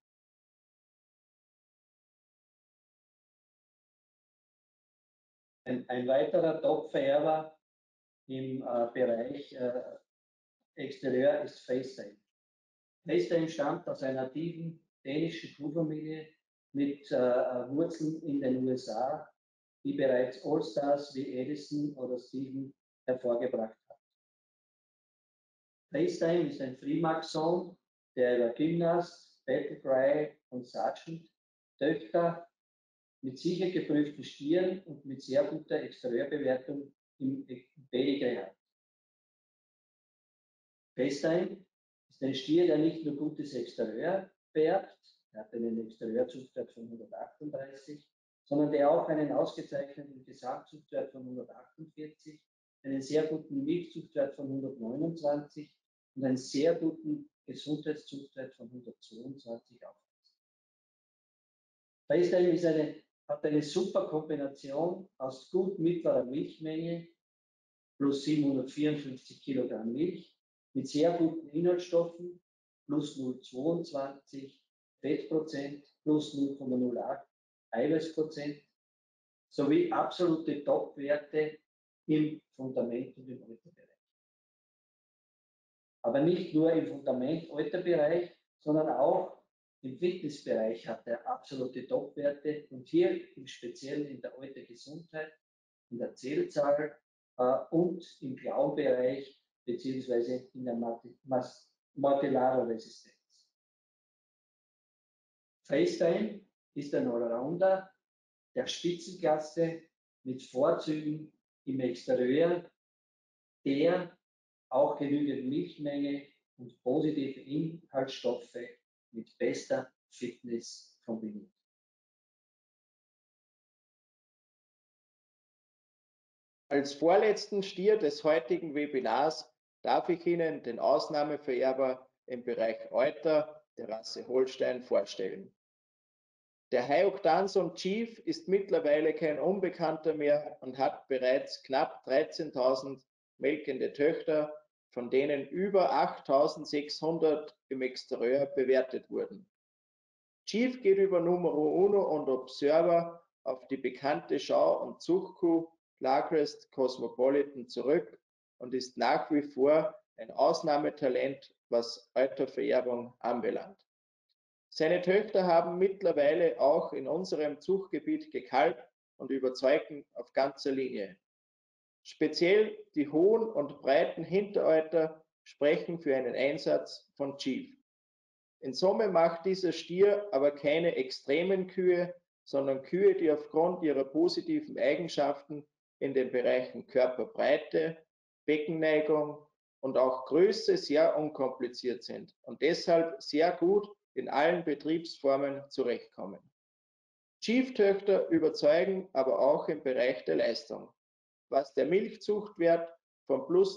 Ein weiterer Top-Vererber im Bereich Exterieur ist FaceTime. FaceTime stammt aus einer tiefen dänischen Kuhfamilie mit Wurzeln in den USA, die bereits Allstars wie Edison oder Steven hervorgebracht hat. FaceTime ist ein Freemax-Sohn, der über Gymnast, Battlecry und Sergeant Töchter mit sicher geprüften Stieren und mit sehr guter Exterieurbewertung im Pedigree hat. FaceTime ist ein Stier, der nicht nur gutes Exterieur beerbt, er hat einen Exterieurzuchtwert von 138, sondern der auch einen ausgezeichneten Gesamtzuchtwert von 148, einen sehr guten Milchzuchtwert von 129 und einen sehr guten Gesundheitszuchtwert von 122 aufweist. FaceTime hat eine super Kombination aus gut mittlerer Milchmenge plus 754 Kilogramm Milch mit sehr guten Inhaltsstoffen plus 0,22 Fettprozent plus 0,08 Eiweißprozent sowie absolute Top-Werte im Fundament und im Euterbereich. Aber nicht nur im Fundament-Euterbereich, sondern auch Im Fitnessbereich hat er absolute Topwerte und hier im Speziellen in der Eutergesundheit, in der Zellzahl und im Klauenbereich beziehungsweise in der Mortellaro-Resistenz. Freestyle ist ein Allrounder der Spitzenklasse mit Vorzügen im Exterieur, der auch genügend Milchmenge und positive Inhaltsstoffe mit bester Fitness kombiniert. Als vorletzten Stier des heutigen Webinars darf ich Ihnen den Ausnahmevererber im Bereich Euter der Rasse Holstein vorstellen. Der Hyoktanson Chief ist mittlerweile kein Unbekannter mehr und hat bereits knapp 13.000 melkende Töchter, von denen über 8.600 im Exterieur bewertet wurden. Chief geht über Numero Uno und Observer auf die bekannte Schau- und Zuchtkuh Clarkrest Cosmopolitan zurück und ist nach wie vor ein Ausnahmetalent, was Eutervererbung anbelangt. Seine Töchter haben mittlerweile auch in unserem Zuchtgebiet gekalbt und überzeugen auf ganzer Linie. Speziell die hohen und breiten Hinteräuter sprechen für einen Einsatz von Chief. In Summe macht dieser Stier aber keine extremen Kühe, sondern Kühe, die aufgrund ihrer positiven Eigenschaften in den Bereichen Körperbreite, Beckenneigung und auch Größe sehr unkompliziert sind und deshalb sehr gut in allen Betriebsformen zurechtkommen. Chief-Töchter überzeugen aber auch im Bereich der Leistung, was der Milchzuchtwert von plus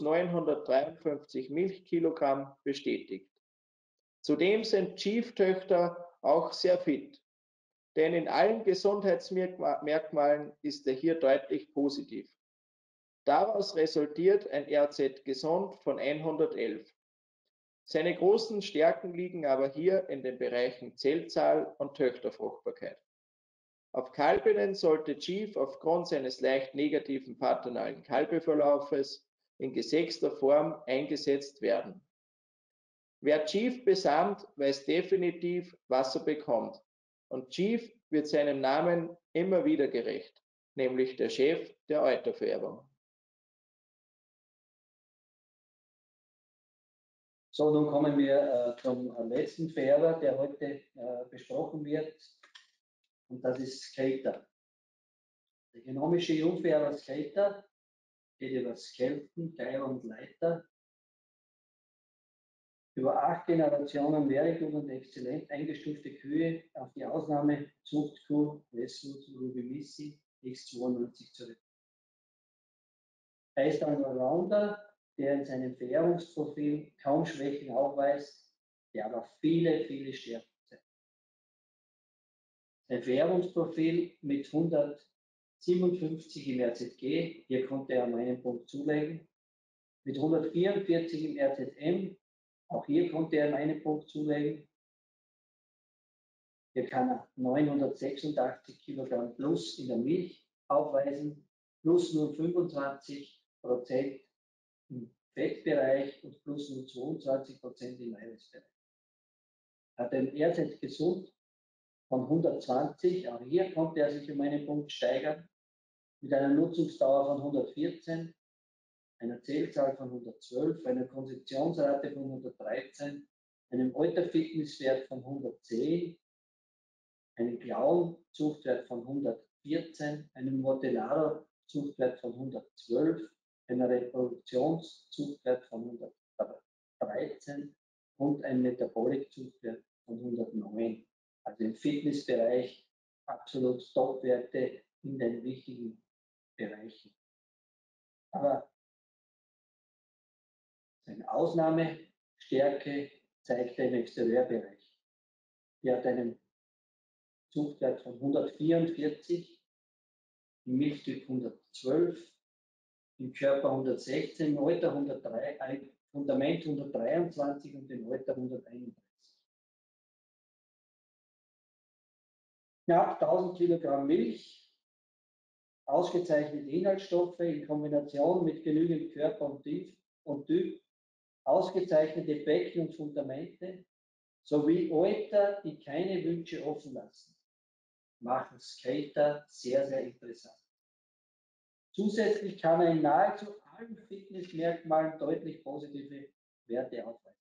953 Milchkilogramm bestätigt. Zudem sind Chief-Töchter auch sehr fit, denn in allen Gesundheitsmerkmalen ist er hier deutlich positiv. Daraus resultiert ein RZ gesund von 111. Seine großen Stärken liegen aber hier in den Bereichen Zellzahl und Töchterfruchtbarkeit. Auf Kalbinnen sollte Chief aufgrund seines leicht negativen paternalen Kalbeverlaufes in gesexter Form eingesetzt werden. Wer Chief besamt, weiß definitiv, was er bekommt. Und Chief wird seinem Namen immer wieder gerecht, nämlich der Chef der Eutervererbung. So, nun kommen wir zum letzten Vererber, der heute besprochen wird, und das ist Skater. Der genomische Jungvererber Skater geht über Skelton, Geier und Leiter, über 8 Generationen very gut und exzellent eingestufte Kühe auf die Ausnahme Zuchtkuh Westwood Ruby Missy X92 zurück. Er ist ein Allrounder, der in seinem Vererbungsprofil kaum Schwächen aufweist, der aber viele Stärken zeigt. Sein Vererbungsprofil mit 157 im RZG, hier konnte er einen Punkt zulegen, mit 144 im RZM, auch hier konnte er einen Punkt zulegen. Hier kann er 986 Kilogramm plus in der Milch aufweisen, plus nur 25% im Fettbereich und plus nur 22% im Eiweißbereich. Hat ein RZ gesund von 120, auch hier konnte er sich um einen Punkt steigern, mit einer Nutzungsdauer von 114, einer Zellzahl von 112, einer Konzeptionsrate von 113, einem Euterfitnesswert von 110, einem Klauenzuchtwert von 114, einem Mortellaro-Zuchtwert von 112, einer Reproduktionszuchtwert von 113 und ein Metabolik-Zuchtwert von 109. Also im Fitnessbereich absolut Topwerte in den wichtigen Bereichen. Aber seine Ausnahmestärke zeigt er im Exterieurbereich. Er hat einen Zuchtwert von 144, im Milchstück 112, im Körper 116, im Alter 103, ein Fundament 123 und im Alter 131. Knapp 1000 Kilogramm Milch, ausgezeichnete Inhaltsstoffe in Kombination mit genügend Körper und Typ, ausgezeichnete Becken und Fundamente, sowie Alter, die keine Wünsche offen lassen, machen Skater sehr, sehr interessant. Zusätzlich kann er in nahezu allen Fitnessmerkmalen deutlich positive Werte aufweisen.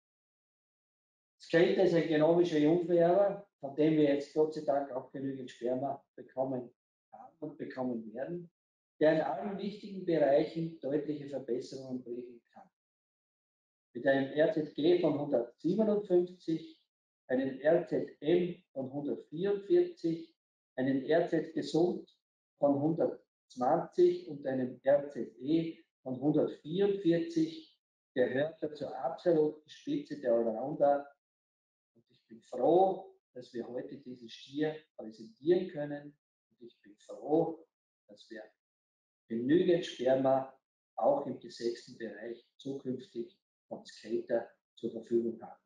Skater ist ein genomischer Jungfeuerwehr, von dem wir jetzt Gott sei Dank auch genügend Sperma bekommen haben und bekommen werden, der in allen wichtigen Bereichen deutliche Verbesserungen bringen kann. Mit einem RZG von 157, einem RZM von 144, einem RZ Gesund von 120 und einem RZE von 144 gehört er zur absoluten Spitze der Allrounder. Und ich bin froh, dass wir heute diesen Stier präsentieren können. Und ich bin froh, dass wir genügend Sperma auch im gesägten Bereich zukünftig von Skater zur Verfügung haben.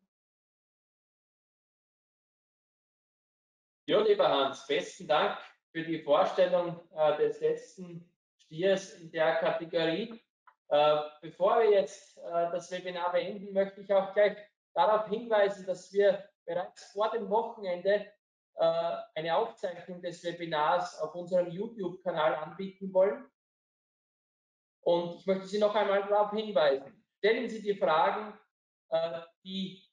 Ja, lieber Hans, besten Dank für die Vorstellung des letzten Stiers in der Kategorie. Bevor wir jetzt das Webinar beenden, möchte ich auch gleich darauf hinweisen, dass wir bereits vor dem Wochenende eine Aufzeichnung des Webinars auf unserem YouTube-Kanal anbieten wollen. Und ich möchte Sie noch einmal darauf hinweisen. Stellen Sie die Fragen, auf die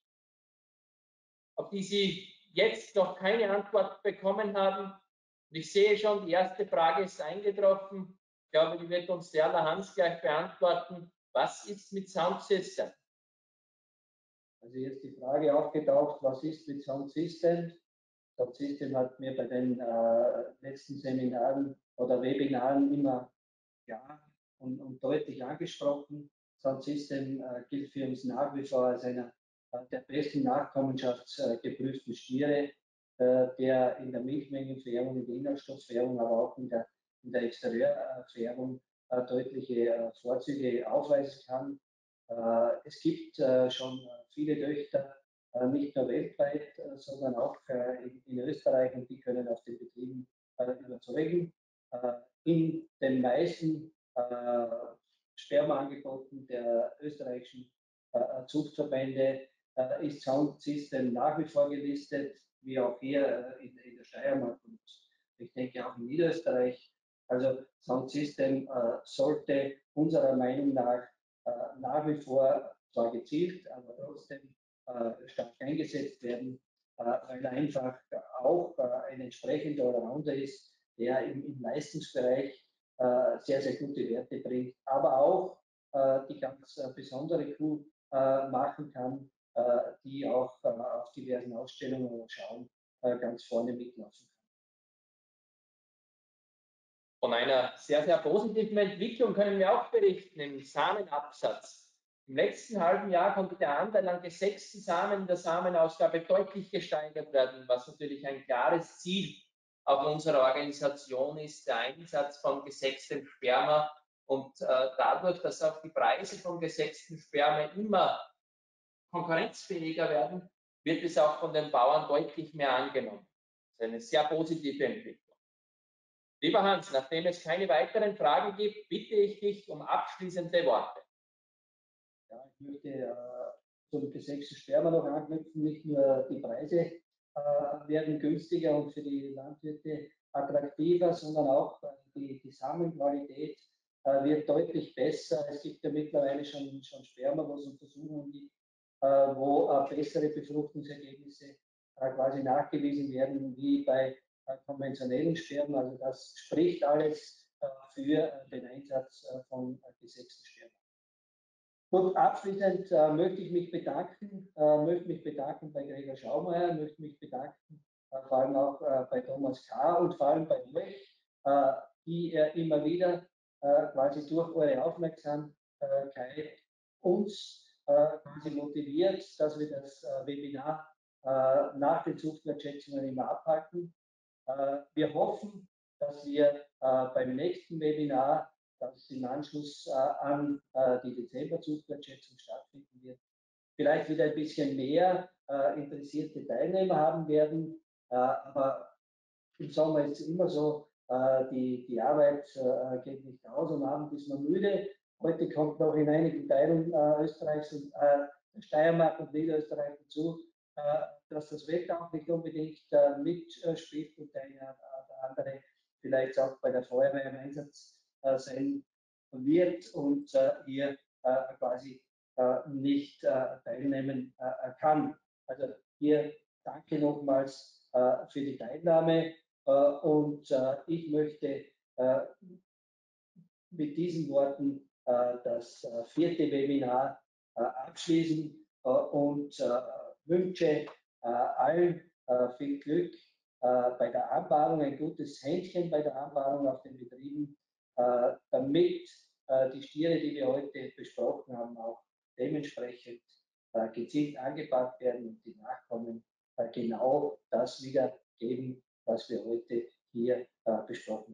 Sie jetzt noch keine Antwort bekommen haben. Und ich sehe schon, die erste Frage ist eingetroffen. Ich glaube, die wird uns der Hans gleich beantworten. Was ist mit Sound System? Also jetzt die Frage aufgetaucht, was ist mit Sound System? Sound System hat mir bei den letzten Seminaren oder Webinaren immer klar und deutlich angesprochen. Sound System gilt für uns nach wie vor als einer der besten nachkommenschaftsgeprüften Stiere, der in der Milchmengenfärbung, in der Inhaltsstofffärbung, aber auch in der Exterieurfärbung deutliche Vorzüge aufweisen kann. Es gibt schon viele Töchter, nicht nur weltweit, sondern auch in Österreich, und die können auf den Betrieben überzeugen. In den meisten Spermaangeboten der österreichischen Zuchtverbände ist Sound System nach wie vor gelistet, wie auch hier in der Steiermark und ich denke auch in Niederösterreich. Also Sound System sollte unserer Meinung nach wie vor zwar gezielt, aber trotzdem stark eingesetzt werden, weil er einfach auch ein entsprechender Allrounder ist, der im Leistungsbereich sehr, sehr gute Werte bringt, aber auch die ganz besondere Kuh machen kann, die auch auf diversen Ausstellungen oder Schauen ganz vorne mitlaufen kann. Von einer sehr, sehr positiven Entwicklung können wir auch berichten im Samenabsatz. Im letzten halben Jahr konnte der Anteil an gesägten Samen in der Samenausgabe deutlich gesteigert werden, was natürlich ein klares Ziel auch unserer Organisation ist, der Einsatz von gesägtem Sperma. Und dadurch, dass auch die Preise von gesägtem Sperma immer konkurrenzfähiger werden, wird es auch von den Bauern deutlich mehr angenommen. Das ist eine sehr positive Entwicklung. Lieber Hans, nachdem es keine weiteren Fragen gibt, bitte ich dich um abschließende Worte. Ja, ich möchte zum gesägten Sperma noch anknüpfen. Nicht nur die Preise werden günstiger und für die Landwirte attraktiver, sondern auch die Samenqualität wird deutlich besser. Es gibt ja mittlerweile schon Sperma, wo es Untersuchungen gibt, wo bessere Befruchtungsergebnisse quasi nachgewiesen werden wie bei konventionellen Sperma. Also das spricht alles für den Einsatz von gesägten Sperma. Gut, abschließend möchte ich mich bedanken, bei Gregor Schaumeier, möchte mich bedanken, vor allem auch bei Thomas K. und vor allem bei euch, die immer wieder quasi durch eure Aufmerksamkeit uns quasi motiviert, dass wir das Webinar nach den Zuchtwertschätzungen immer abhalten. Wir hoffen, dass wir beim nächsten Webinar, das im Anschluss an die Dezember-Zuchtwertschätzung stattfinden wird, vielleicht wieder ein bisschen mehr interessierte Teilnehmer haben werden. Aber im Sommer ist es immer so, die Arbeit geht nicht aus, am Abend ist man müde. Heute kommt noch in einigen Teilen Österreichs und Steiermark und Niederösterreich dazu dass das Wetter auch nicht unbedingt mitspielt und der eine oder andere vielleicht auch bei der Feuerwehr im Einsatz sein wird und hier quasi nicht teilnehmen kann. Also hier danke nochmals für die Teilnahme und ich möchte mit diesen Worten das vierte Webinar abschließen und wünsche allen viel Glück bei der Anbahnung, ein gutes Händchen bei der Anbahnung auf den Betrieben, damit die Stiere, die wir heute besprochen haben, auch dementsprechend gezielt angepackt werden und die Nachkommen genau das wiedergeben, was wir heute hier besprochen haben.